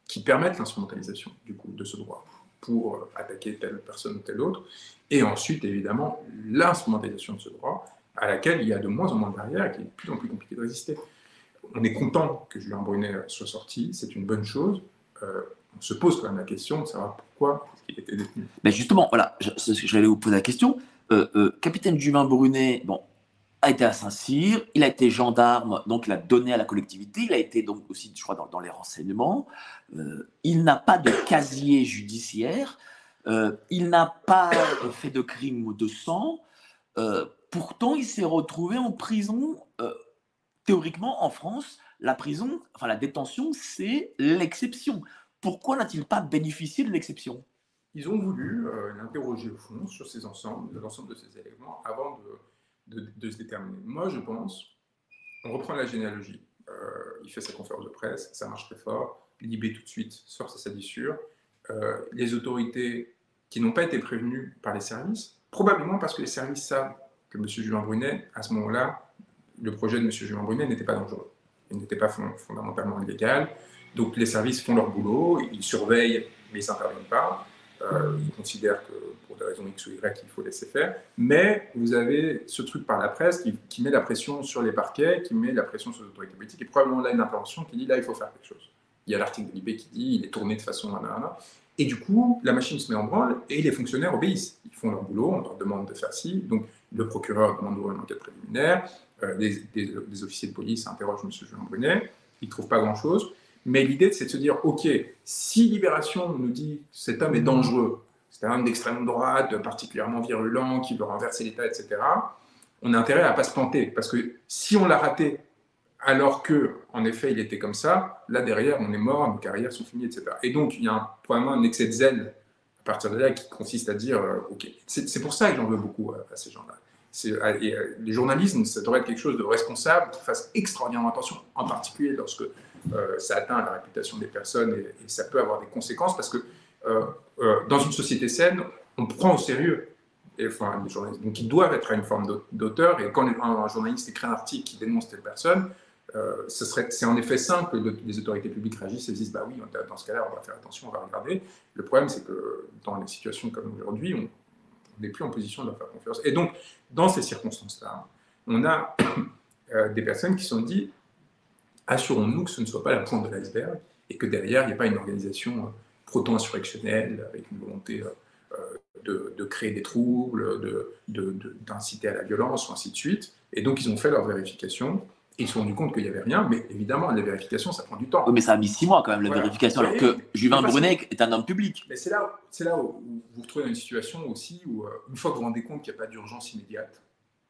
qui permettent l'instrumentalisation du coup de ce droit pour euh, attaquer telle personne ou telle autre, et ensuite évidemment l'instrumentalisation de ce droit à laquelle il y a de moins en moins de barrières et qui est de plus en plus compliqué de résister. On est content que Julien Brunet soit sorti, c'est une bonne chose. Euh, on se pose quand même la question de savoir pourquoi il était détenu. Mais justement, voilà, j'allais vous poser la question. Euh, euh, capitaine Julien Brunet, bon, a été à Saint-Cyr, il a été gendarme, donc il a donné à la collectivité, il a été donc aussi, je crois, dans, dans les renseignements. Euh, il n'a pas de casier judiciaire, euh, il n'a pas fait de crime ou de sang. Euh, pourtant, il s'est retrouvé en prison. Euh, théoriquement, en France, la prison, enfin la détention, c'est l'exception. Pourquoi n'a-t-il pas bénéficié de l'exception? Ils ont voulu euh, l'interroger au fond sur ces ensembles, l'ensemble de ces éléments avant de, de, de se déterminer. Moi, je pense, on reprend la généalogie. Euh, il fait sa conférence de presse, ça marche très fort. Libé tout de suite sort sa salissure. Euh, les autorités qui n'ont pas été prévenues par les services, probablement parce que les services savent que M. Julien Brunet, à ce moment-là, le projet de M. Julien Brunet n'était pas dangereux. Il n'était pas fond, fondamentalement illégal. Donc les services font leur boulot, ils surveillent, mais ils n'interviennent pas. Euh, ils considèrent que pour des raisons X ou Y, il faut laisser faire. Mais vous avez ce truc par la presse qui, qui met la pression sur les parquets, qui met la pression sur les autorités politiques, et probablement là une intervention qui dit là, il faut faire quelque chose. Il y a l'article de l'I B qui dit il est tourné de façon nanana. Et du coup, la machine se met en branle et les fonctionnaires obéissent. Ils font leur boulot, on leur demande de faire ci. Donc le procureur demande d'ouvrir une enquête préliminaire, euh, des, des, des officiers de police interrogent M. Julien Brunet, ils ne trouvent pas grand-chose. Mais l'idée, c'est de se dire, OK, si Libération nous dit que cet homme est dangereux, c'est un homme d'extrême droite, particulièrement virulent, qui veut renverser l'État, et cetera, on a intérêt à ne pas se planter. Parce que si on l'a raté, alors qu'en effet, il était comme ça, là, derrière, on est mort, nos carrières sont finies, et cetera. Et donc, il y a un, probablement un excès de zèle à partir de là qui consiste à dire, euh, OK, c'est pour ça que j'en veux beaucoup à, à ces gens-là. Et, euh, les journalistes, ça devrait être quelque chose de responsable, qui fasse extraordinairement attention, en particulier lorsque euh, ça atteint la réputation des personnes et, et ça peut avoir des conséquences, parce que euh, euh, dans une société saine, on prend au sérieux et, enfin, les journalistes. Donc ils doivent être à une forme d'auteur, et quand un, un journaliste écrit un article qui dénonce telle personne, euh, c'est en effet simple que les autorités publiques réagissent et disent bah oui, dans ce cas-là, on va faire attention, on va regarder. Le problème, c'est que dans les situations comme aujourd'hui, on n'est plus en position de leur faire confiance. Et donc, dans ces circonstances-là, on a euh, des personnes qui se sont dit assurons-nous que ce ne soit pas la pointe de l'iceberg et que derrière, il n'y ait pas une organisation euh, proto-insurrectionnelle avec une volonté euh, de, de créer des troubles, d'inciter de, de, à la violence, ou ainsi de suite. Et donc, ils ont fait leur vérification. Et ils se sont rendus compte qu'il n'y avait rien, mais évidemment, la vérification, ça prend du temps. Oui, mais ça a mis six mois quand même, la voilà. vérification, alors que Julien Brunet est un homme public. Mais c'est là, là où vous vous retrouvez dans une situation aussi où, euh, une fois que vous vous rendez compte qu'il n'y a pas d'urgence immédiate,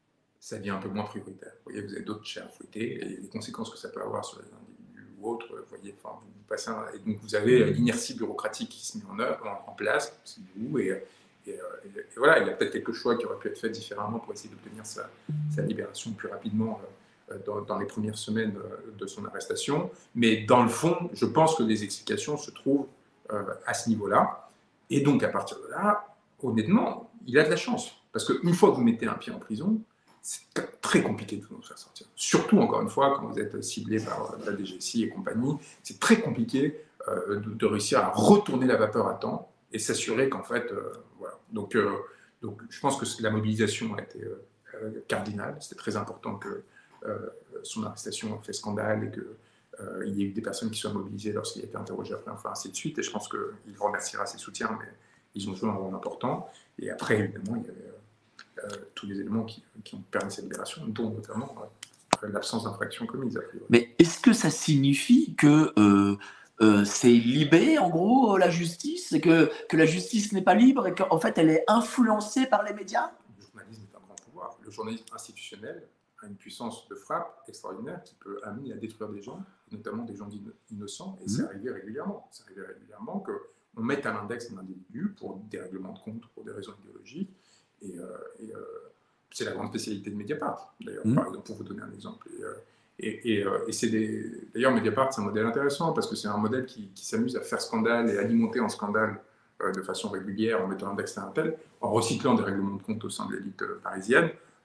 ça devient un peu moins prioritaire. Vous voyez, vous avez d'autres chairs à fouetter, et les conséquences que ça peut avoir sur les individus ou autres, vous voyez, enfin, vous, vous passez un, et donc vous avez l'inertie bureaucratique qui se met en, œuvre, en, en place, c'est vous, et, et, et, et voilà, il y a peut-être quelques choix qui auraient pu être faits différemment pour essayer d'obtenir sa, sa libération plus rapidement. Euh, Dans, dans les premières semaines de son arrestation. Mais dans le fond, je pense que les explications se trouvent euh, à ce niveau-là. Et donc, à partir de là, honnêtement, il a de la chance. Parce qu'une fois que vous mettez un pied en prison, c'est très compliqué de vous faire sortir. Surtout, encore une fois, quand vous êtes ciblé par la D G S I et compagnie, c'est très compliqué euh, de, de réussir à retourner la vapeur à temps et s'assurer qu'en fait, euh, voilà. Donc, euh, donc, je pense que la mobilisation a été euh, cardinale. C'était très important que Euh, son arrestation a fait scandale et qu'il euh, y ait eu des personnes qui soient mobilisées lorsqu'il a été interrogé après, enfin ainsi de suite. Et je pense qu'il remerciera ses soutiens, mais ils ont joué un rôle important. Et après, évidemment, il y avait euh, tous les éléments qui, qui ont permis cette libération, dont notamment euh, l'absence d'infraction commise. A priori. Mais est-ce que ça signifie que euh, euh, c'est libé, en gros, la justice, et que, que la justice n'est pas libre et qu'en fait, elle est influencée par les médias? Le journalisme est un grand pouvoir. Le journalisme institutionnel a une puissance de frappe extraordinaire qui peut amener à détruire des gens, notamment des gens innocents, et mmh. c'est arrivé régulièrement. C'est arrivé régulièrement qu'on mette à l'index un individu pour des règlements de compte, pour des raisons idéologiques, et, euh, et euh, c'est la grande spécialité de Mediapart, d'ailleurs, mmh. par exemple, pour vous donner un exemple. Et, euh, et, et, euh, et c'est des... D'ailleurs, Mediapart, c'est un modèle intéressant, parce que c'est un modèle qui, qui s'amuse à faire scandale et alimenter en scandale euh, de façon régulière, en mettant un index à un tel, en recyclant des règlements de compte au sein de l'élite parisienne.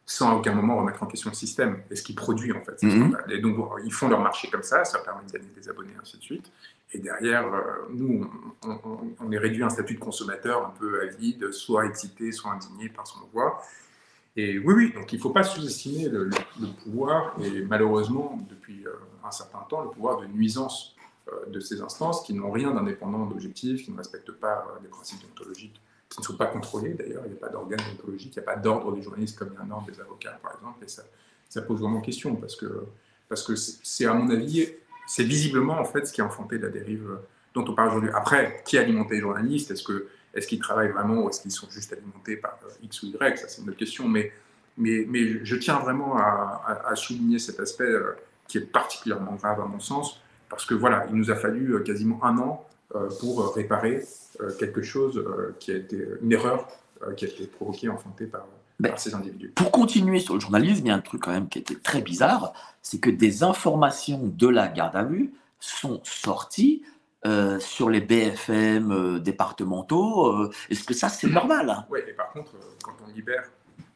sans à aucun moment remettre en question le système et ce qui produit en fait ces Mhm. scandales. Et donc ils font leur marché comme ça, ça permet de gagner des abonnés, ainsi de suite. Et derrière, euh, nous, on, on, on est réduit à un statut de consommateur un peu avide, soit excité, soit indigné par ce qu'on voit. Et oui, oui, donc il ne faut pas sous-estimer le, le, le pouvoir, et malheureusement, depuis euh, un certain temps, le pouvoir de nuisance euh, de ces instances qui n'ont rien d'indépendant, d'objectif, qui ne respectent pas euh, les principes déontologiques, qui ne sont pas contrôlés d'ailleurs, il n'y a pas d'organe déontologique, il n'y a pas d'ordre des journalistes comme il y a un ordre des avocats, par exemple, et ça, ça pose vraiment question, parce que, parce que c'est, à mon avis, c'est visiblement en fait ce qui a enfanté la dérive dont on parle aujourd'hui. Après, qui a alimenté les journalistes? Est-ce que est-ce qu'ils travaillent vraiment ou est-ce qu'ils sont juste alimentés par X ou Y? Ça, c'est une autre question. Mais, mais, mais je tiens vraiment à, à, à souligner cet aspect euh, qui est particulièrement grave à mon sens, parce que voilà, il nous a fallu euh, quasiment un an euh, pour réparer euh, quelque chose euh, qui a été une erreur euh, qui a été provoquée, enfantée par, Ben, par ces individus. pour continuer sur le journalisme, il y a un truc quand même qui était très bizarre, c'est que des informations de la garde à vue sont sorties euh, sur les B F M euh, départementaux. Euh, Est-ce que ça, c'est normal, hein? Oui, et par contre, euh, quand on libère,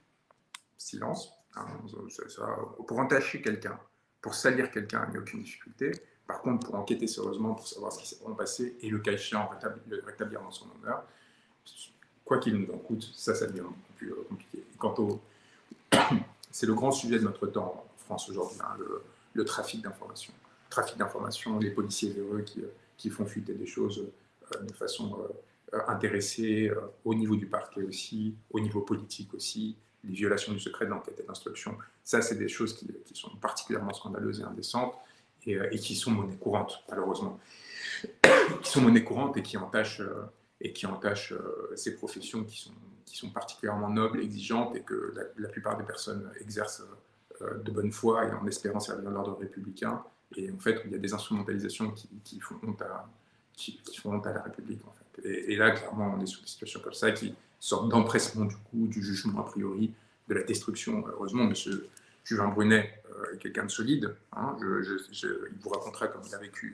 silence, hein, ça, ça, pour entacher quelqu'un, pour salir quelqu'un, il n'y a aucune difficulté. Par contre, pour enquêter sérieusement, pour savoir ce qui s'est vraiment passé, et le cas échéant, rétablir, rétablir dans son honneur, quoi qu'il nous en coûte, ça, ça devient beaucoup plus euh, compliqué. Quant au... C'est le grand sujet de notre temps en France aujourd'hui, hein, le, le trafic d'informations. Trafic d'informations, les policiers véreux qui, qui font fuiter des choses euh, de façon euh, intéressée, euh, au niveau du parquet aussi, au niveau politique aussi, les violations du secret de l'enquête et de l'instruction. Ça, c'est des choses qui, qui sont particulièrement scandaleuses et indécentes et, euh, et qui sont monnaie courante, malheureusement. qui sont monnaie courante et qui entachent... Euh, et qui entachent euh, ces professions qui sont, qui sont particulièrement nobles, exigeantes, et que la, la plupart des personnes exercent euh, de bonne foi et en espérant servir l'ordre républicain. Et en fait, il y a des instrumentalisations qui, qui, font, honte à, qui, qui font honte à la République. En fait. et, et là, clairement, on est sur des situations comme ça qui sortent d'empressement du coup, du jugement a priori, de la destruction. Heureusement, M. Juvin Brunet euh, est quelqu'un de solide. Hein, je, je, je, il vous racontera comment il a vécu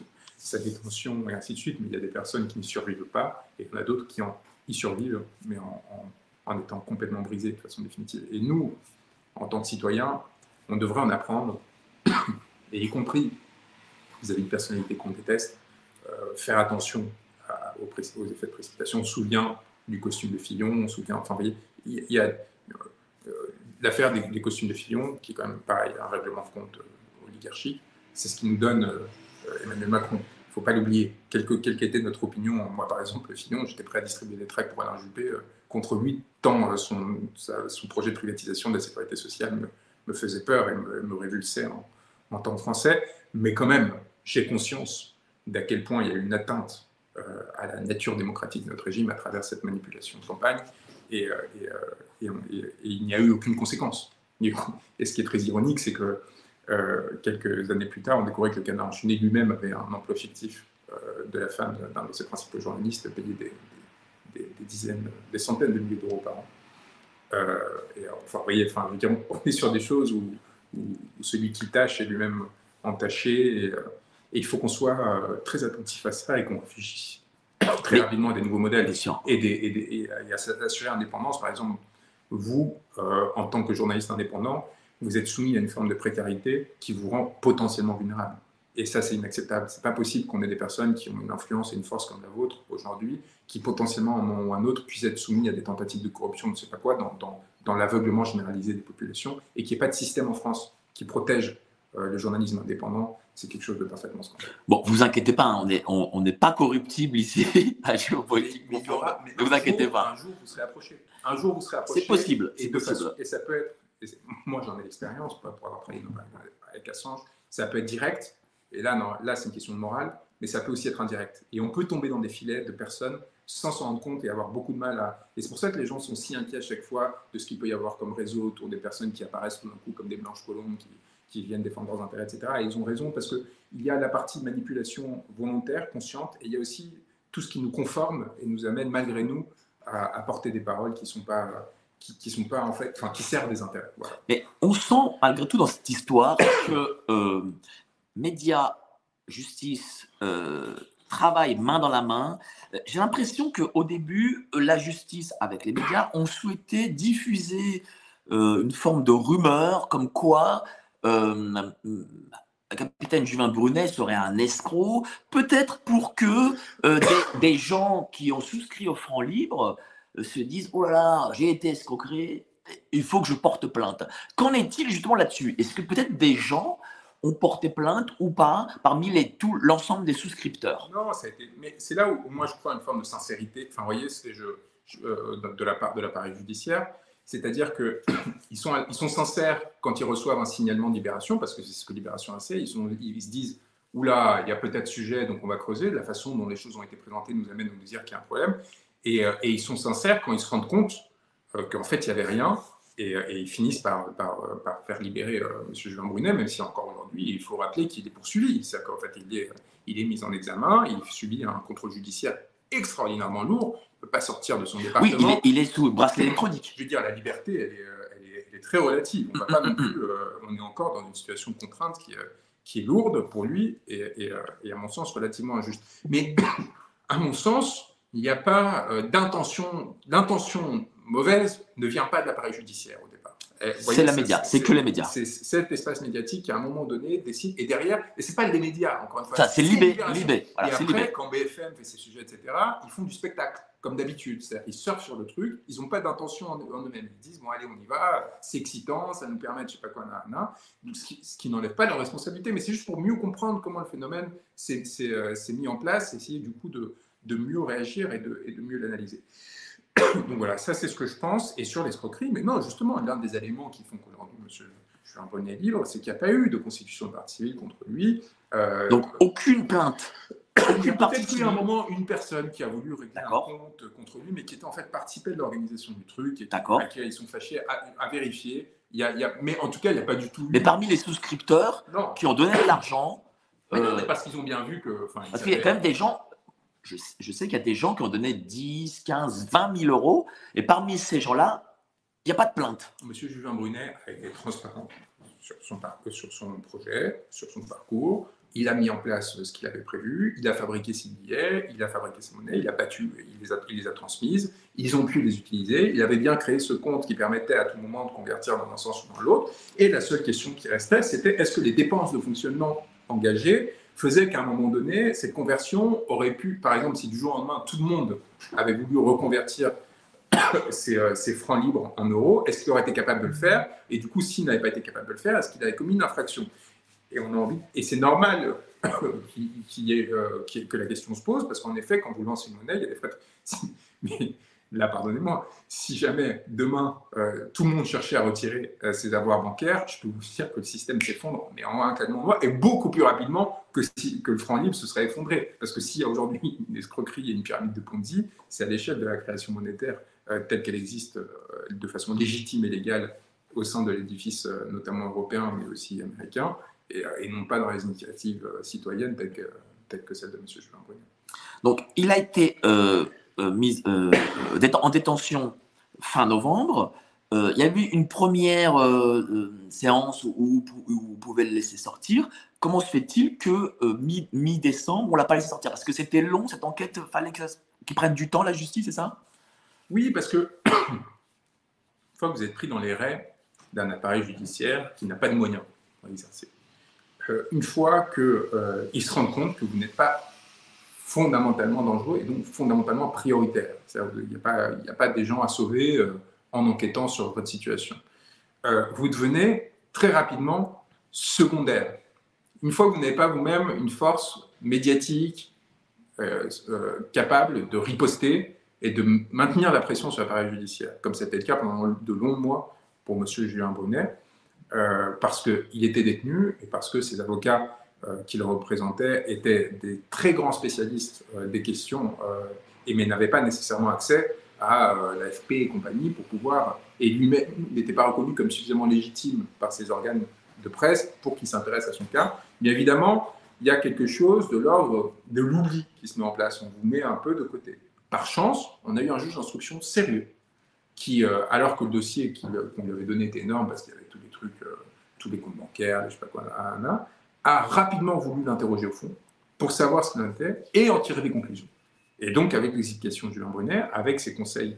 sa détention et ainsi de suite, mais il y a des personnes qui n'y survivent pas et il y en a d'autres qui en, y survivent, mais en, en, en étant complètement brisées de façon définitive. Et nous, en tant que citoyens, on devrait en apprendre, et y compris vis-à-vis de personnalités qu'on déteste, euh, faire attention à, aux, aux effets de précipitation. On se souvient du costume de Fillon, on se souvient, enfin, vous voyez, il y a euh, l'affaire des, des costumes de Fillon, qui est quand même pareil, un règlement de compte euh, oligarchique, c'est ce qui nous donne euh, Emmanuel Macron. Il ne faut pas l'oublier. Quelle qu'était notre opinion, moi par exemple, Fillon, j'étais prêt à distribuer des tracts pour Alain Juppé euh, contre lui, tant euh, son, sa, son projet de privatisation de la sécurité sociale me, me faisait peur et me, me révulsait en, en tant que Français. Mais quand même, j'ai conscience d'à quel point il y a une atteinte euh, à la nature démocratique de notre régime à travers cette manipulation de campagne. Et, euh, et, euh, et, et, et il n'y a eu aucune conséquence. Et ce qui est très ironique, c'est que Euh, quelques années plus tard, on découvrait que le Canard enchaîné lui-même avait un emploi fictif euh, de la femme d'un de ses principaux journalistes, payé des, des, des dizaines, des centaines de milliers d'euros par an. Euh, et, enfin, vous voyez, enfin, on est sur des choses où, où, où celui qui tâche est lui-même entaché, et, euh, et il faut qu'on soit euh, très attentif à ça et qu'on réfléchisse très Mais, rapidement à des nouveaux modèles et, des, et, des, et, et à s'assurer l'indépendance. Par exemple, vous, euh, en tant que journaliste indépendant, vous êtes soumis à une forme de précarité qui vous rend potentiellement vulnérable. Et ça, c'est inacceptable. C'est pas possible qu'on ait des personnes qui ont une influence et une force comme la vôtre aujourd'hui, qui potentiellement, à un moment ou à un autre, puissent être soumis à des tentatives de corruption, je ne sais pas quoi, dans, dans, dans l'aveuglement généralisé des populations, et qu'il n'y ait pas de système en France qui protège euh, le journalisme indépendant. C'est quelque chose de parfaitement scandaleux. Bon, vous inquiétez pas, hein, on n'est on, on pas corruptible ici à Géopolitique mais, mais aura, mais ne vous inquiétez jour, pas. Un jour, vous serez approché. Un jour, vous serez approché. C'est possible. Et, possible. Façon, et ça peut être. Moi, j'en ai l'expérience pour avoir travaillé avec Assange. Ça peut être direct, et là, non, là c'est une question de morale, mais ça peut aussi être indirect. Et on peut tomber dans des filets de personnes sans s'en rendre compte et avoir beaucoup de mal à... Et c'est pour ça que les gens sont si inquiets à chaque fois de ce qu'il peut y avoir comme réseau autour des personnes qui apparaissent tout d'un coup comme des blanches colombes qui, qui viennent défendre leurs intérêts, et cetera. Et ils ont raison, parce qu'il y a la partie manipulation volontaire, consciente, et il y a aussi tout ce qui nous conforme et nous amène malgré nous à, à porter des paroles qui ne sont pas... Qui, qui sont pas en fait, enfin qui servent des intérêts. Voilà. Mais on sent malgré tout dans cette histoire que euh, médias, justice, euh, travaillent main dans la main. J'ai l'impression qu'au début, la justice avec les médias ont souhaité diffuser euh, une forme de rumeur comme quoi euh, le capitaine Juvin Brunet serait un escroc, peut-être pour que euh, des, des gens qui ont souscrit au franc libre euh, se disent oh là là, j'ai été escroqué, il faut que je porte plainte. Qu'en est-il justement là-dessus? Est-ce que peut-être des gens ont porté plainte ou pas parmi les, tout l'ensemble des souscripteurs? Non, ça a été. Mais c'est là où, où moi je crois une forme de sincérité. Enfin, vous voyez, c'est je, je, euh, de, de la part de l'appareil judiciaire, c'est-à-dire que ils sont ils sont sincères quand ils reçoivent un signalement de Libération, parce que c'est ce que Libération a fait. Ils sont ils se disent oula, il y a peut-être sujet, donc on va creuser. La façon dont les choses ont été présentées nous amène à nous dire qu'il y a un problème. Et, euh, et ils sont sincères quand ils se rendent compte euh, qu'en fait il n'y avait rien. Et, et, ils finissent par, par, par faire libérer euh, M. Juvin Brunet, même si encore aujourd'hui, il faut rappeler qu'il est poursuivi. C'est-à-dire qu'en fait, il est, il est mis en examen, il subit un contrôle judiciaire extraordinairement lourd, il ne peut pas sortir de son département. Oui, il est, il est sous bracelet électronique. Je veux dire, la liberté, elle est, elle est, elle est très relative. On va pas non plus, euh, on est encore dans une situation de contrainte qui, euh, qui est lourde pour lui et, et, euh, et à mon sens relativement injuste. Mais à mon sens, il n'y a pas euh, d'intention, l'intention mauvaise ne vient pas de l'appareil judiciaire au départ. C'est la média, c'est que les médias. C'est cet espace médiatique qui, à un moment donné, décide, et derrière, et c'est pas les médias, encore une fois. Ça, c'est Libé. Libé. Voilà, et après, Libé. Quand B F M fait ses sujets, et cetera, ils font du spectacle, comme d'habitude. C'est-à-dire qu'ils surfent sur le truc, ils n'ont pas d'intention en, en eux-mêmes. Ils disent, bon, allez, on y va, c'est excitant, ça nous permet de je sais pas quoi, nan, nan. Donc, ce qui, ce qui n'enlève pas leur responsabilité, mais c'est juste pour mieux comprendre comment le phénomène s'est euh, mis en place, essayer du coup de, de mieux réagir et de, et de mieux l'analyser. Donc voilà, ça c'est ce que je pense. Et sur l'escroquerie, mais non, justement, l'un des éléments qui font qu'aujourd'hui M. Juvin Brunet est libre, c'est qu'il n'y a pas eu de constitution de partie civile contre lui. Euh, Donc aucune plainte. Il y a peut-être eu à un moment une personne qui a voulu régler un compte contre lui, mais qui était en fait participait de l'organisation du truc, et qui, ils sont fâchés à, à vérifier. Il y a, il y a, mais en tout cas, il n'y a pas du tout. Mais parmi les souscripteurs non. qui ont donné de l'argent. Euh, parce qu'ils ont bien vu que. Parce qu'il y a quand même des gens. Je, je sais qu'il y a des gens qui ont donné dix, quinze, vingt mille euros, et parmi ces gens-là, il n'y a pas de plainte. Monsieur Juvin Brunet a été transparent sur son, sur son projet, sur son parcours. Il a mis en place ce qu'il avait prévu, il a fabriqué ses billets, il a fabriqué ses monnaies, il a battu, il les a, il les a transmises, ils ont pu les utiliser. Il avait bien créé ce compte qui permettait à tout moment de convertir dans un sens ou dans l'autre. Et la seule question qui restait, c'était est-ce que les dépenses de fonctionnement engagées faisait qu'à un moment donné, cette conversion aurait pu, par exemple, si du jour au lendemain, tout le monde avait voulu reconvertir ses, euh, ses francs libres en euros, est-ce qu'il aurait été capable de le faire? Et du coup, s'il n'avait pas été capable de le faire, est-ce qu'il avait commis une infraction? Et on a envie, et c'est normal qu'il, qu'il ait, euh, qu'il, que la question se pose, parce qu'en effet, quand vous lancez une monnaie, il y a des frais. Mais là, pardonnez-moi, si jamais demain euh, tout le monde cherchait à retirer euh, ses avoirs bancaires, je peux vous dire que le système s'effondre, mais en un claquement de doigts, et beaucoup plus rapidement que, si, que le franc libre se serait effondré. Parce que s'il y a aujourd'hui une escroquerie et une pyramide de Ponzi, c'est à l'échelle de la création monétaire euh, telle qu'elle existe euh, de façon légitime et légale au sein de l'édifice, euh, notamment européen, mais aussi américain, et, euh, et non pas dans les initiatives euh, citoyennes telles que, telles que celle de M. Juvin Brunet. Donc, il a été euh, euh, mis euh, en détention fin novembre. Euh, il y a eu une première euh, euh, séance où, où, où vous pouvez le laisser sortir. Comment se fait-il que euh, mi, mi-décembre, on ne l'a pas laissé sortir? Parce que c'était long, cette enquête, il fallait qu'il prenne du temps, la justice, c'est ça? Oui, parce que une fois que vous êtes pris dans les raies d'un appareil judiciaire qui n'a pas de moyens pour exercer, euh, une fois qu'ils euh, se rendent compte que vous n'êtes pas fondamentalement dangereux et donc fondamentalement prioritaire. Il n'y a pas, il n'y a pas des gens à sauver euh, en enquêtant sur votre situation. Euh, vous devenez très rapidement secondaire. Une fois que vous n'avez pas vous-même une force médiatique euh, euh, capable de riposter et de maintenir la pression sur l'appareil judiciaire, comme c'était le cas pendant de longs mois pour M. Juvin Brunet, euh, parce qu'il était détenu et parce que ses avocats euh, qui le représentaient étaient des très grands spécialistes euh, des questions, euh, et mais n'avaient pas nécessairement accès à euh, l'A F P et compagnie pour pouvoir, et lui-même n'était pas reconnu comme suffisamment légitime par ses organes de presse pour qu'il s'intéresse à son cas. Mais évidemment, il y a quelque chose de l'ordre de l'oubli qui se met en place. On vous met un peu de côté. Par chance, on a eu un juge d'instruction sérieux qui, euh, alors que le dossier qu'on lui avait donné était énorme parce qu'il y avait tous les trucs, euh, tous les comptes bancaires, je sais pas quoi, là, là, a rapidement voulu l'interroger au fond pour savoir ce qu'il en était et en tirer des conclusions. Et donc, avec l'explication de Juvin Brunet, avec ses conseils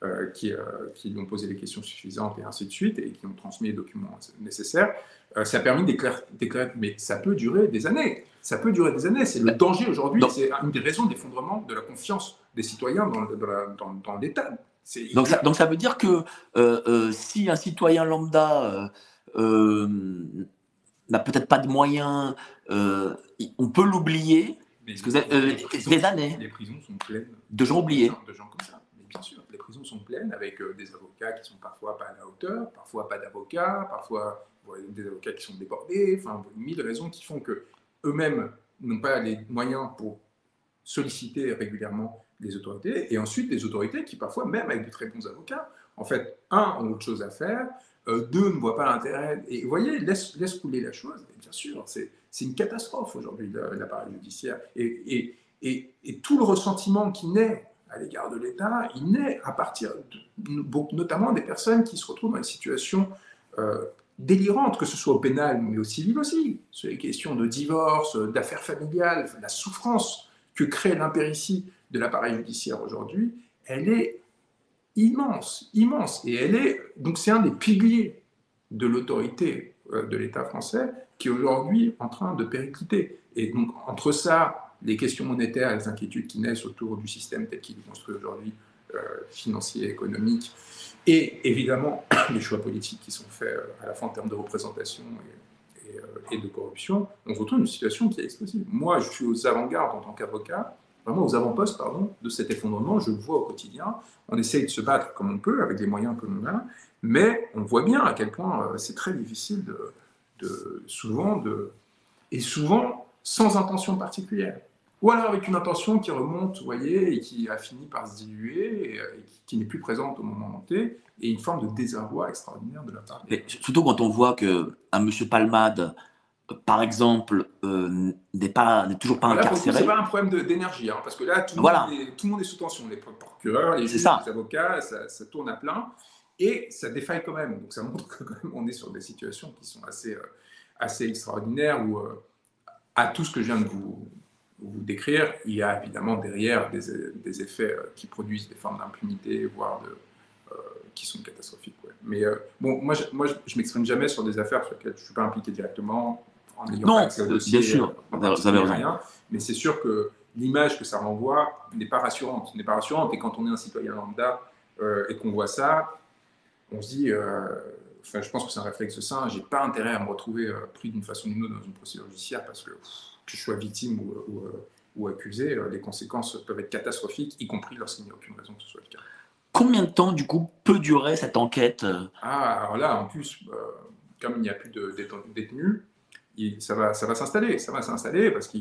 euh, qui, euh, qui lui ont posé les questions suffisantes et ainsi de suite, et qui ont transmis les documents nécessaires. Euh, ça a permis d'éclairer, mais ça peut durer des années. Ça peut durer des années. C'est le danger aujourd'hui, c'est une des raisons d'effondrement de la confiance des citoyens dans, dans, dans, dans l'État. Donc ça, donc ça veut dire que euh, euh, si un citoyen lambda euh, euh, n'a peut-être pas de moyens, euh, on peut l'oublier, parce que euh, les prisons, des années. Les prisons sont pleines de gens oubliés. De gens comme ça. Mais bien sûr, les prisons sont pleines avec euh, des avocats qui sont parfois pas à la hauteur, parfois pas d'avocats, parfois ouais, des avocats qui sont débordés, enfin mille raisons qui font que eux-mêmes n'ont pas les moyens pour solliciter régulièrement les autorités, et ensuite des autorités qui parfois, même avec de très bons avocats, en fait, un, ont autre chose à faire, euh, deux, ne voient pas l'intérêt, et vous voyez, laisse, laisse couler la chose, et bien sûr, c'est une catastrophe aujourd'hui, l'appareil judiciaire, et, et, et, et tout le ressentiment qui naît à l'égard de l'État, il naît à partir de, notamment des personnes qui se retrouvent dans des situations euh, délirantes, que ce soit au pénal, mais au civil aussi, sur les questions de divorce, d'affaires familiales, la souffrance que crée l'impéritie de l'appareil judiciaire aujourd'hui, elle est immense, immense. Et elle est, donc c'est un des piliers de l'autorité de l'État français qui est aujourd'hui en train de péricliter. Et donc, entre ça, les questions monétaires, les inquiétudes qui naissent autour du système tel qu'il est construit aujourd'hui, euh, financier, économique, et évidemment les choix politiques qui sont faits à la fois en termes de représentation et, et, euh, et de corruption, on se retrouve dans une situation qui est explosive. Moi, je suis aux avant-gardes en tant qu'avocat, vraiment aux avant-postes, pardon, de cet effondrement. Je le vois au quotidien. On essaye de se battre comme on peut, avec les moyens que l'on a, mais on voit bien à quel point euh, c'est très difficile de, de, souvent, de, et souvent sans intention particulière. Ou alors avec une intention qui remonte, vous voyez, et qui a fini par se diluer, et, et qui, qui n'est plus présente au moment T, et une forme de désarroi extraordinaire de la part des... Surtout quand on voit qu'un M. Palmade, par exemple, euh, n'est pas, n'est toujours pas Alors là, incarcéré. C'est pas un problème d'énergie, hein, parce que là, tout le, voilà. monde est, tout le monde est sous tension. Les procureurs, les juges, les avocats, ça, ça tourne à plein, et ça défaille quand même. Donc ça montre que quand même, on est sur des situations qui sont assez, euh, assez extraordinaires, où euh, à tout ce que je viens de vous, vous décrire, il y a évidemment derrière des, des effets euh, qui produisent des formes d'impunité, voire de, euh, qui sont catastrophiques. Ouais. Mais euh, bon, moi, je, moi, je, je m'exprime jamais sur des affaires sur lesquelles je ne suis pas impliqué directement, en n'ayant pas accès au dossier, bien sûr, euh, vous avez raison. Rien, mais c'est sûr que l'image que ça renvoie n'est pas rassurante, n'est pas rassurante. Et quand on est un citoyen lambda euh, et qu'on voit ça, on se dit, euh, enfin, je pense que c'est un réflexe sain, j'ai pas intérêt à me retrouver euh, pris d'une façon ou d'une autre dans une procédure judiciaire parce que pff, que je sois victime ou, ou, ou accusé, les conséquences peuvent être catastrophiques, y compris lorsqu'il n'y a aucune raison que ce soit le cas. Combien de temps, du coup, peut durer cette enquête? Ah, alors là, en plus, euh, comme il n'y a plus de détenus, ça va, ça va s'installer, ça va s'installer parce que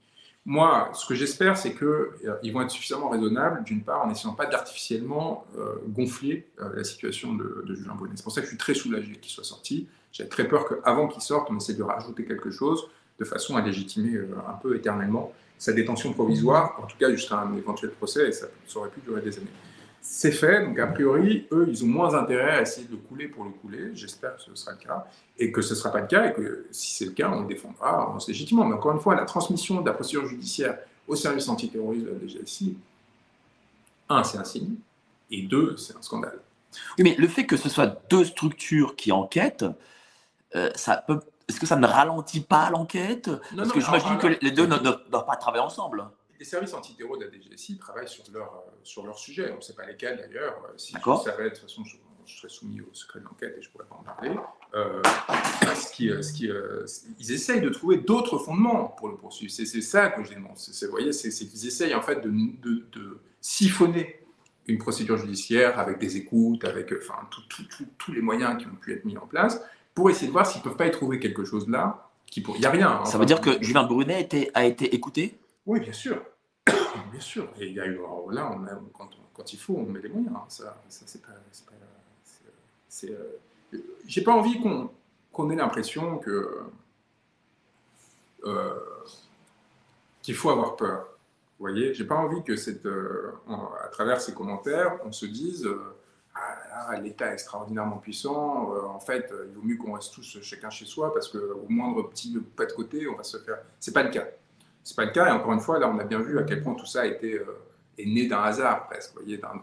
moi, ce que j'espère, c'est qu'ils euh, vont être suffisamment raisonnables, d'une part, en n'essayant pas d'artificiellement euh, gonfler euh, la situation de, de Julien Brunet. C'est pour ça que je suis très soulagé qu'il soit sorti. J'avais très peur qu'avant qu'il sorte, on essaie de rajouter quelque chose de façon à légitimer euh, un peu éternellement sa détention provisoire, en tout cas jusqu'à un éventuel procès, et ça, ça aurait pu durer des années. C'est fait, donc a priori, eux, ils ont moins intérêt à essayer de le couler pour le couler, j'espère que ce sera le cas, et que ce ne sera pas le cas, et que si c'est le cas, on le défendra, on se légitimement. Mais encore une fois, la transmission de la procédure judiciaire au service antiterroriste de la D G S I, un, c'est un signe, et deux, c'est un scandale. Oui, mais le fait que ce soit deux structures qui enquêtent, euh, ça peut... est-ce que ça ne ralentit pas l'enquête? Parce que j'imagine que les deux ne doivent pas travailler ensemble. Les services antiterroristes de la D G S I travaillent sur leur, euh, sur leur sujet. On ne sait pas lesquels d'ailleurs. Si je savais, de toute façon, je, je serais soumis au secret de l'enquête et je ne pourrais pas en parler. Euh, ce qui, ce qui, euh, ils essayent de trouver d'autres fondements pour le poursuivre. C'est ça que je dénonce. Vous voyez, c'est qu'ils essayent en fait de, de, de siphonner une procédure judiciaire avec des écoutes, avec enfin, tous les moyens qui ont pu être mis en place, pour essayer de voir s'ils ne peuvent pas y trouver quelque chose là. Il n'y a rien. Hein, ça enfin, veut dire que Julien Brunet a été, a été écouté? Oui, bien sûr. Bien sûr. Et il y a eu, là, on a, quand, on, quand il faut, on met les moyens. Hein. Ça, ça c'est pas. pas euh, J'ai pas envie qu'on qu'on ait l'impression que euh, qu'il faut avoir peur. Vous voyez, j'ai pas envie que cette, euh, à travers ces commentaires, on se dise euh, ah, l'État est extraordinairement puissant. Euh, en fait, il vaut mieux qu'on reste tous chacun chez soi parce qu'au moindre petit pas de côté, on va se faire. C'est pas le cas. C'est pas le cas, et encore une fois, là, on a bien vu à quel point tout ça a été, euh, est né d'un hasard, presque, vous voyez, d'un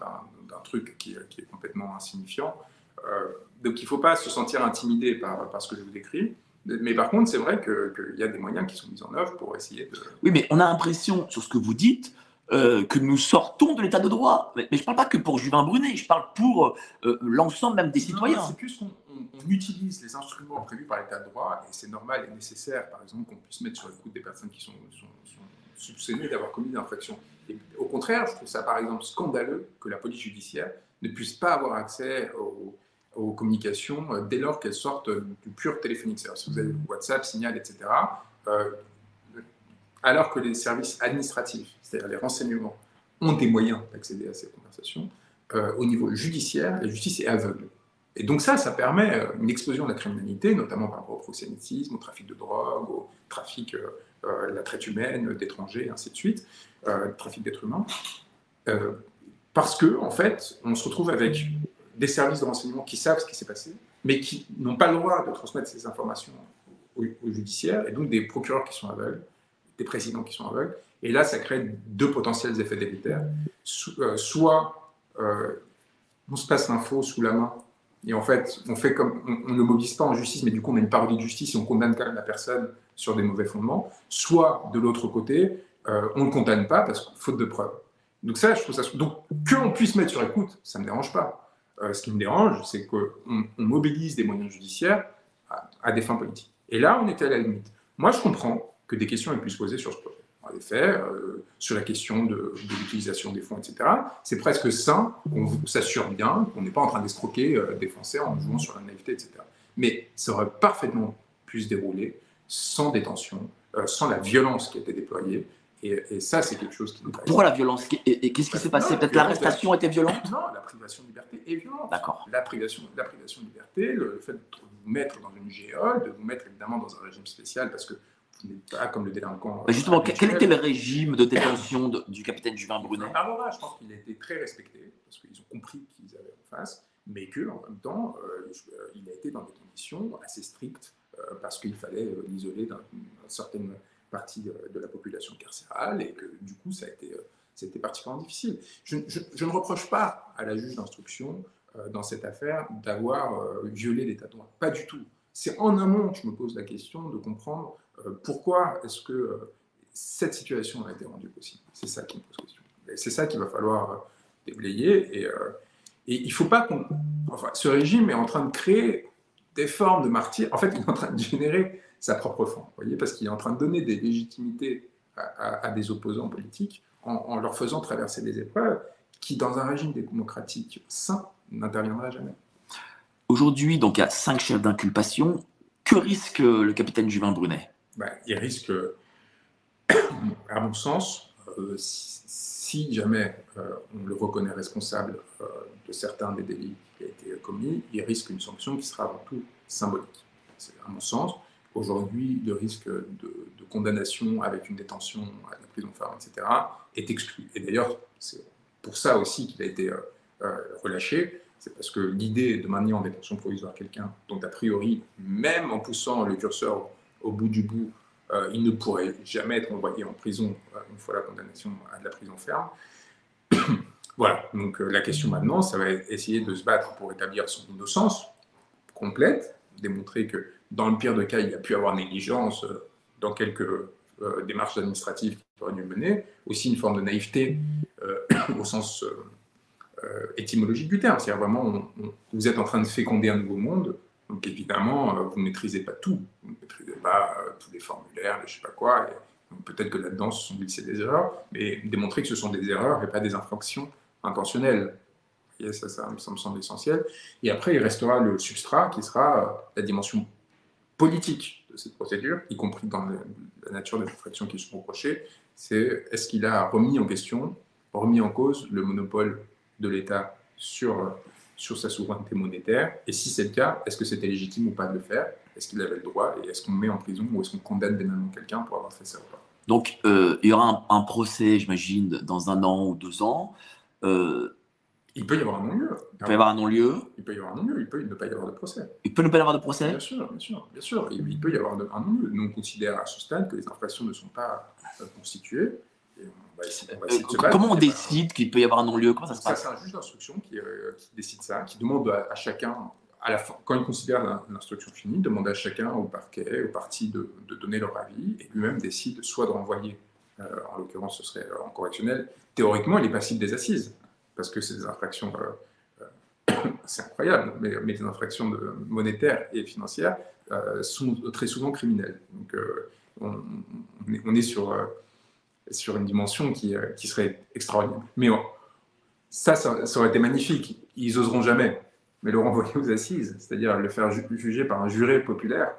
d'un truc qui, qui est complètement insignifiant. Euh, donc il ne faut pas se sentir intimidé par, par ce que je vous décris. Mais par contre, c'est vrai qu'il que y a des moyens qui sont mis en œuvre pour essayer de... Oui, mais on a l'impression, sur ce que vous dites, euh, que nous sortons de l'état de droit. Mais, mais je ne parle pas que pour Juvin Brunet, je parle pour euh, l'ensemble même des citoyens. C'est plus qu'on on, on utilise les instruments prévus par l'état de droit, et c'est normal et nécessaire, par exemple, qu'on puisse mettre sur l'écoute des personnes qui sont, sont, sont soupçonnées d'avoir commis des infractions. Et au contraire, je trouve ça, par exemple, scandaleux que la police judiciaire ne puisse pas avoir accès aux, aux communications dès lors qu'elles sortent du pur téléphonique. C'est-à-dire, si vous avez WhatsApp, Signal, et cetera, euh, alors que les services administratifs, c'est-à-dire les renseignements, ont des moyens d'accéder à ces conversations, euh, au niveau judiciaire, la justice est aveugle. Et donc ça, ça permet une explosion de la criminalité, notamment par rapport au proxénétisme, au trafic de drogue, au trafic, euh, la traite humaine d'étrangers, ainsi de suite, euh, trafic d'êtres humains, euh, parce que en fait, on se retrouve avec des services de renseignement qui savent ce qui s'est passé, mais qui n'ont pas le droit de transmettre ces informations au, au judiciaire, et donc des procureurs qui sont aveugles, des présidents qui sont aveugles, et là, ça crée deux potentiels effets délétères. So, euh, soit euh, on se passe l'info sous la main, et en fait, on fait comme on, on ne mobilise pas en justice, mais du coup, on a une parodie de justice et on condamne quand même la personne sur des mauvais fondements. Soit, de l'autre côté, euh, on ne le condamne pas parce que faute de preuves. Donc ça, je trouve ça. Donc qu'on puisse mettre sur écoute, ça ne me dérange pas. Euh, ce qui me dérange, c'est qu'on on mobilise des moyens judiciaires à, à des fins politiques. Et là, on était à la limite. Moi, je comprends que des questions aient pu se poser sur ce projet. En effet, euh, sur la question de, de l'utilisation des fonds, et cetera, c'est presque sain qu'on s'assure bien qu'on n'est pas en train d'escroquer euh, des Français en jouant sur la naïveté, et cetera. Mais ça aurait parfaitement pu se dérouler sans détention, euh, sans la violence qui a été déployée. Et, et ça, c'est quelque chose qui... Pourquoi la violence? Et, et qu'est-ce qui s'est passé? Peut-être l'arrestation était violente? Non, la privation de liberté est violente. D'accord. La privation, la privation de liberté, le, le fait de vous mettre dans une géole, de vous mettre évidemment dans un régime spécial, parce que vous n'êtes pas comme le délinquant... Mais justement, habituel. Quel était le régime de détention de, du capitaine Juvin Brunet? Alors là, je pense qu'il a été très respecté, parce qu'ils ont compris qu'ils avaient en face, mais qu'en même temps, euh, il a été dans des conditions assez strictes, euh, parce qu'il fallait euh, l'isoler d'une certaine partie de la population carcérale, et que du coup, ça a été, c'était particulièrement difficile. Je, je, je ne reproche pas à la juge d'instruction, euh, dans cette affaire, d'avoir euh, violé l'état de droit. Pas du tout. C'est en amont que je me pose la question de comprendre euh, pourquoi est-ce que euh, cette situation a été rendue possible. C'est ça qui me pose question. Et c'est ça qu'il va falloir euh, déblayer. Et, euh, et il ne faut pas qu'on... Enfin, ce régime est en train de créer des formes de martyrs. En fait, il est en train de générer sa propre forme, vous voyez, parce qu'il est en train de donner des légitimités à, à, à des opposants politiques en, en leur faisant traverser des épreuves qui, dans un régime démocratique sain, n'interviendraient jamais. Aujourd'hui, donc, il y a cinq chefs d'inculpation. Que risque le capitaine Juvin Brunet? Ben, il risque, à mon sens, euh, si, si jamais euh, on le reconnaît responsable euh, de certains des délits qui ont été commis, il risque une sanction qui sera avant tout symbolique. C'est à mon sens. Aujourd'hui, le risque de, de condamnation avec une détention à la prison ferme, et cetera, est exclu. Et d'ailleurs, c'est pour ça aussi qu'il a été euh, euh, relâché. C'est parce que l'idée de maintenir en détention provisoire quelqu'un dont, a priori, même en poussant le curseur au, au bout du bout, euh, il ne pourrait jamais être envoyé en prison euh, une fois la condamnation à de la prison ferme. Voilà. Donc euh, la question maintenant, ça va être essayer de se battre pour établir son innocence complète, démontrer que dans le pire des cas, il y a pu avoir négligence dans quelques euh, démarches administratives qui auraient dû mener, aussi une forme de naïveté euh, au sens euh, euh, étymologique du terme. C'est-à-dire vraiment, on, on, vous êtes en train de féconder un nouveau monde, donc évidemment, euh, vous ne maîtrisez pas tout. Vous ne maîtrisez pas euh, tous les formulaires, je ne sais pas quoi. Peut-être que là-dedans, se sont glissées des erreurs, mais démontrer que ce sont des erreurs et pas des infractions intentionnelles. Et ça, ça, ça me semble essentiel. Et après, il restera le substrat qui sera la dimension politique de cette procédure, y compris dans la nature des infractions qui sont reprochées. C'est est-ce qu'il a remis en question, remis en cause le monopole de l'État sur, sur sa souveraineté monétaire? Et si c'est le cas, est-ce que c'était légitime ou pas de le faire? Est-ce qu'il avait le droit? Et est-ce qu'on met en prison ou est-ce qu'on condamne pénalement quelqu'un pour avoir fait ça ou pas? Donc, euh, il y aura un, un procès, j'imagine, dans un an ou deux ans. Euh, Il peut y avoir un non-lieu. Il peut y avoir un non-lieu. Il peut y avoir un non-lieu, il peut ne pas y avoir de procès. Il peut ne pas y avoir de procès? Bien sûr, bien sûr, bien sûr. Il, il peut y avoir un non-lieu. Nous, on considère à ce stade que les infractions ne sont pas euh, constituées Et on va essayer, on va essayer de se Euh, battre. comment on Et ben, décide qu'il peut y avoir un non-lieu? Comment ça se ça, passe? c'est un juge d'instruction qui, euh, qui décide ça, qui demande à, à chacun, à la fin, quand il considère l'instruction finie, demande à chacun, au parquet, aux parties, de, de donner leur avis, et lui-même décide soit de renvoyer, euh, en l'occurrence ce serait en correctionnel. Théoriquement, il est passible des assises, parce que c'est des infractions, euh, euh, c'est incroyable, mais, mais des infractions de, monétaires et financières euh, sont très souvent criminelles. Donc euh, on, on, est, on est sur, euh, sur une dimension qui, euh, qui serait extraordinaire. Mais bon, Ça, ça, ça aurait été magnifique. Ils oseront jamais. Mais le renvoyer aux assises, c'est-à-dire le faire ju juger par un juré populaire,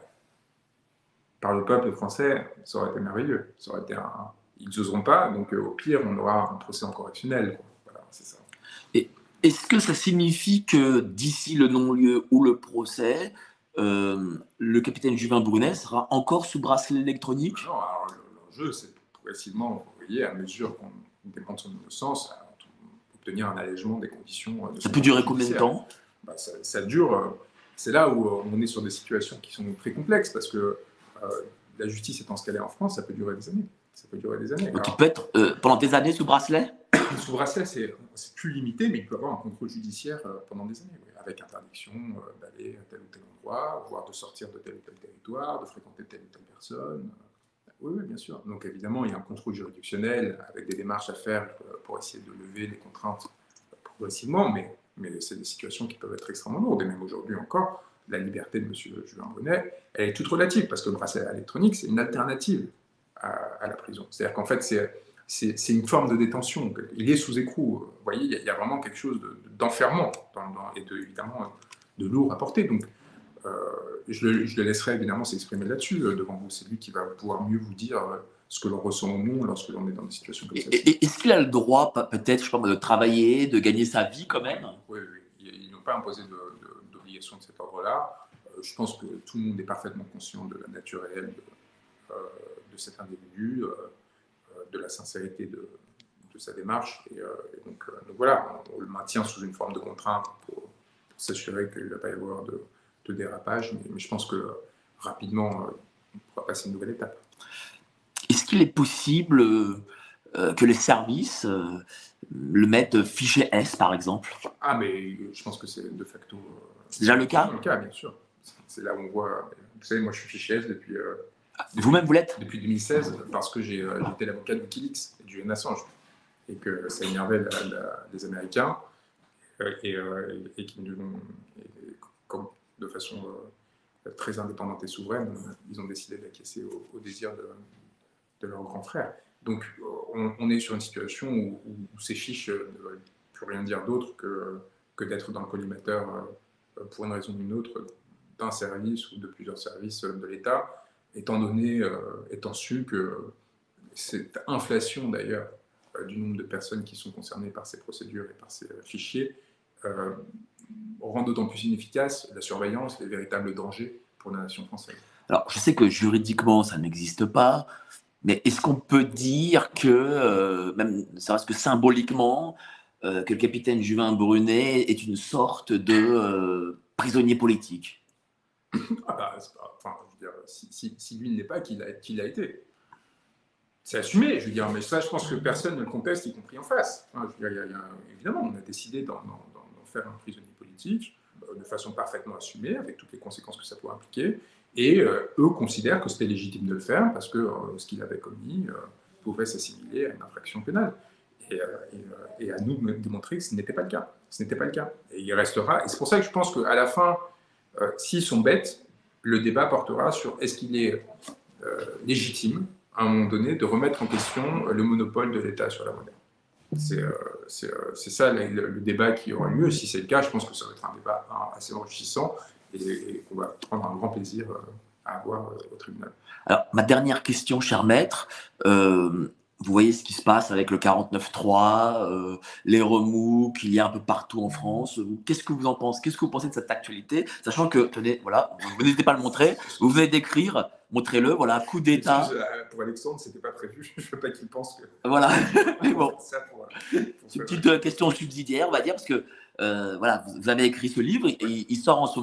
par le peuple français, ça aurait été merveilleux. Ça aurait été un... Ils n'oseront pas, donc euh, au pire, on aura un procès en correctionnel. Voilà, c'est ça. Et est-ce que ça signifie que d'ici le non-lieu ou le procès, euh, le capitaine Juvin Brunet sera encore sous bracelet électronique? Non, alors l'enjeu, c'est progressivement, vous voyez, à mesure qu'on démontre son innocence, obtenir un allègement des conditions de son Ça peut durer contrôle combien de judiciaire. temps? Bah, ça, ça dure. euh, C'est là où euh, on est sur des situations qui sont très complexes parce que euh, la justice étant ce qu'elle est en France, ça peut durer des années. Ça peut durer des années. Donc il Alors, peut être euh, pendant des années sous bracelet? sous bracelet, c'est c'est plus limité, mais il peut avoir un contrôle judiciaire euh, pendant des années, oui, avec interdiction euh, d'aller à tel ou tel endroit, voire de sortir de tel ou tel territoire, de fréquenter telle ou telle personne. Oui, oui, bien sûr. Donc évidemment, il y a un contrôle juridictionnel avec des démarches à faire euh, pour essayer de lever les contraintes progressivement, mais, mais c'est des situations qui peuvent être extrêmement lourdes. Et même aujourd'hui encore, la liberté de M. Juvin Brunet, elle est toute relative, parce que le bracelet électronique, c'est une alternative à, à la prison. C'est-à-dire qu'en fait, c'est une forme de détention. Il est sous écrou. Vous voyez, il y, a, il y a vraiment quelque chose d'enfermant de, et de, évidemment de lourd à porter. Donc, euh, je, le, je le laisserai évidemment s'exprimer là-dessus euh, devant vous. C'est lui qui va pouvoir mieux vous dire euh, ce que l'on ressent ou non lorsque l'on est dans des situations comme ça. Est-ce qu'il a le droit, peut-être, je sais pas, de travailler, de gagner sa vie quand même? Oui, oui. Ils n'ont pas imposé d'obligation de, de, de cet ordre-là. Euh, je pense que tout le monde est parfaitement conscient de la nature réelle de, euh, de cet individu, euh, de la sincérité de, de sa démarche. Et, euh, et donc, euh, donc voilà, on, on le maintient sous une forme de contrainte pour, pour s'assurer qu'il ne va pas y avoir de, de dérapage. Mais, mais je pense que euh, rapidement, euh, on pourra passer une nouvelle étape. Est-ce qu'il est possible euh, que les services euh, le mettent fichier S, par exemple? Ah, mais je pense que c'est de facto... Euh, c'est déjà le cas? C'est le cas, bien sûr. C'est là où on voit... Vous savez, moi, je suis fichier S depuis... Euh, Vous-même, vous l'êtes? Depuis deux mille seize, parce que j'ai euh, été l'avocat de Wikileaks et du Julian Assange, et que ça énervait la, la, les Américains, euh, et, euh, et qui nous ont, et, comme, de façon euh, très indépendante et souveraine, ils ont décidé d'acquiescer au, au désir de, de leur grand frère. Donc on, on est sur une situation où, où ces fiches ne veulent plus rien dire d'autre que, que d'être dans le collimateur, euh, pour une raison ou une autre, d'un service ou de plusieurs services de l'État, étant donné, euh, étant su que cette inflation d'ailleurs euh, du nombre de personnes qui sont concernées par ces procédures et par ces euh, fichiers euh, rend d'autant plus inefficace la surveillance, les véritables dangers pour la nation française. Alors, je sais que juridiquement, ça n'existe pas, mais est-ce qu'on peut dire que, euh, même ça reste que symboliquement, euh, que le capitaine Juvin Brunet est une sorte de euh, prisonnier politique? Ah bah, pas, enfin, je veux dire, si, si, si lui ne l'est pas, qui l'a qu l'a été. C'est assumé, je veux dire, mais ça, je pense que personne ne le conteste, y compris en face. Enfin, je veux dire, y a, y a, évidemment, on a décidé d'en faire un prisonnier politique, euh, de façon parfaitement assumée, avec toutes les conséquences que ça peut impliquer, et euh, eux considèrent que c'était légitime de le faire, parce que euh, ce qu'il avait commis euh, pouvait s'assimiler à une infraction pénale. Et, euh, et, euh, et à nous de démontrer que ce n'était pas le cas. Ce n'était pas le cas. Et il restera, et c'est pour ça que je pense qu'à la fin, Euh, s'ils sont bêtes, le débat portera sur est-ce qu'il est euh, légitime, à un moment donné, de remettre en question le monopole de l'État sur la monnaie. C'est euh, euh, ça le, le débat qui aura lieu. Si c'est le cas, je pense que ça va être un débat assez enrichissant et, et qu'on va prendre un grand plaisir à avoir au tribunal. Alors, ma dernière question, cher maître, euh, vous voyez ce qui se passe avec le quarante-neuf trois, euh, les remous qu'il y a un peu partout en France. Qu'est-ce que vous en pensez? Qu'est-ce que vous pensez de cette actualité? Sachant que, tenez, voilà, vous n'hésitez pas à le montrer, vous venez d'écrire, montrez-le, voilà, coup d'État. Pour Alexandre, c'était pas prévu, je veux pas qu'il pense que... Voilà, mais bon, c'est pour, une petite question subsidiaire, on va dire, parce que, euh, voilà, vous avez écrit ce livre, et il sort en ce moment.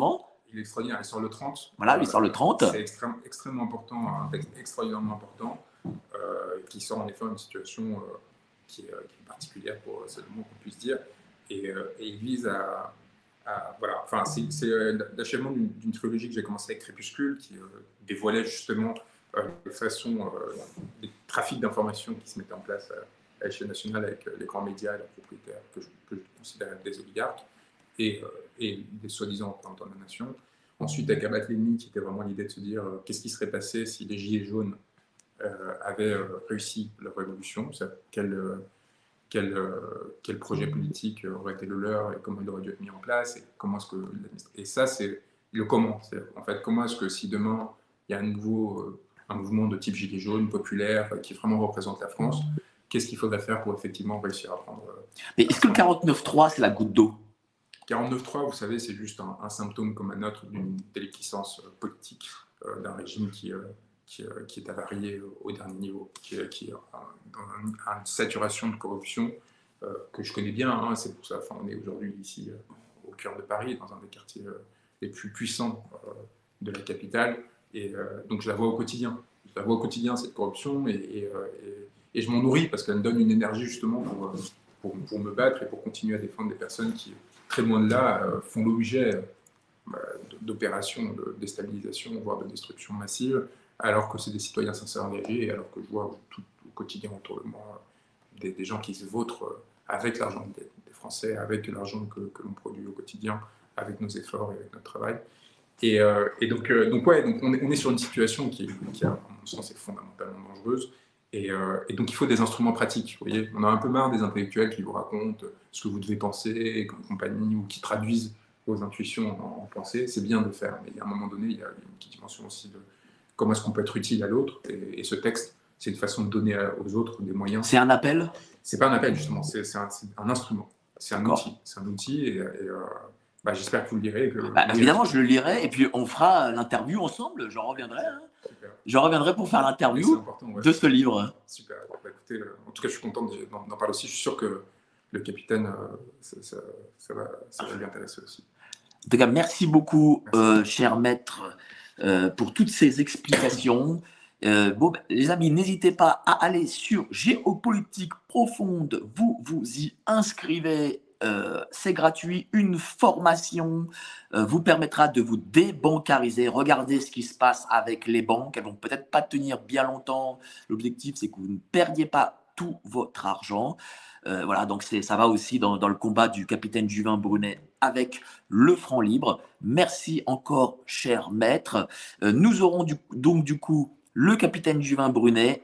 il est extraordinaire, il sort le trente. Voilà, il sort le trente. C'est extrême, extrêmement important, un texte extraordinairement important, euh, qui sort en effet d'une situation euh, qui, est, qui est particulière, pour c'est le mot qu'on puisse dire, et, euh, et il vise à, à voilà, enfin c'est l'achèvement d'une, d'une trilogie que j'ai commencé avec Crépuscule, qui euh, dévoilait justement euh, de façon euh, des trafics d'informations qui se mettaient en place à, à l'échelle nationale avec les grands médias et leurs propriétaires que je, que je considère des oligarques et, euh, et des soi-disant représentants de la nation. Ensuite, avec abattre l'ennemi, qui était vraiment l'idée de se dire euh, qu'est-ce qui serait passé si les Gilets jaunes euh, avaient euh, réussi leur révolution, quel, euh, quel, euh, quel projet politique aurait été le leur et comment il aurait dû être mis en place et comment est-ce que et ça c'est le comment. En fait, comment est-ce que si demain il y a un nouveau euh, un mouvement de type Gilets jaunes populaire euh, qui vraiment représente la France, qu'est-ce qu'il faudrait faire pour effectivement réussir à prendre. Euh, Mais est-ce que le quarante-neuf trois c'est la goutte d'eau? quarante-neuf trois, vous savez, c'est juste un, un symptôme comme un autre d'une déliquescence euh, politique euh, d'un régime qui, euh, qui, euh, qui est avarié euh, au dernier niveau, qui, qui est dans une, une saturation de corruption euh, que je connais bien. Hein, c'est pour ça, enfin, on est aujourd'hui ici euh, au cœur de Paris, dans un des quartiers euh, les plus puissants euh, de la capitale, et euh, donc je la vois au quotidien. Je la vois au quotidien, cette corruption, et, et, euh, et, et je m'en nourris parce qu'elle me donne une énergie justement pour, pour, pour me battre et pour continuer à défendre des personnes qui, très loin de là, euh, font l'objet euh, d'opérations de déstabilisation, voire de destruction massive, alors que c'est des citoyens sincères engagés, et alors que je vois tout au quotidien autour de moi des, des gens qui se vautrent euh, avec l'argent des, des Français, avec l'argent que, que l'on produit au quotidien, avec nos efforts et avec notre travail. Et, euh, et donc, euh, donc, ouais, donc on, est, on est sur une situation qui, qui à mon sens, est fondamentalement dangereuse. Et, euh, et donc, il faut des instruments pratiques. Vous voyez, on a un peu marre des intellectuels qui vous racontent ce que vous devez penser, et compagnie, ou qui traduisent vos intuitions en, en pensée. C'est bien de le faire, mais à un moment donné, il y a une petite dimension aussi de comment est-ce qu'on peut être utile à l'autre. Et, et ce texte, c'est une façon de donner aux autres des moyens. C'est un appel? C'est pas un appel, justement. C'est un, un instrument. C'est un outil. C'est un outil. Et, et euh, bah, j'espère que vous le lirez. Que bah, évidemment, je le lirai. Et puis, on fera l'interview ensemble. J'en reviendrai. Hein. Je reviendrai pour faire l'interview ouais. de ce livre. Super. Bah, écoutez, en tout cas, je suis content d'en parler aussi. Je suis sûr que le capitaine, euh, ça, ça, ça, va, ça va lui intéresser aussi. En tout cas, merci beaucoup, merci. Euh, cher maître, euh, pour toutes ces explications. Euh, bon, les amis, n'hésitez pas à aller sur Géopolitique Profonde. Vous vous y inscrivez. Euh, c'est gratuit. Une formation euh, vous permettra de vous débancariser. Regardez ce qui se passe avec les banques. Elles vont peut-être pas tenir bien longtemps. L'objectif, c'est que vous ne perdiez pas tout votre argent. Euh, voilà, donc ça va aussi dans, dans le combat du capitaine Juvin Brunet avec le franc libre. Merci encore, cher maître. Euh, nous aurons du, donc du coup le capitaine Juvin Brunet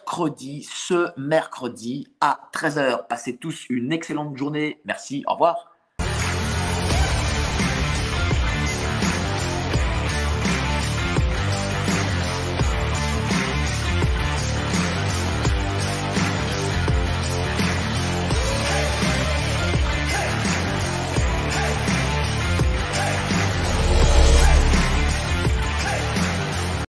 mercredi, ce mercredi à treize heures. Passez tous une excellente journée. Merci, au revoir.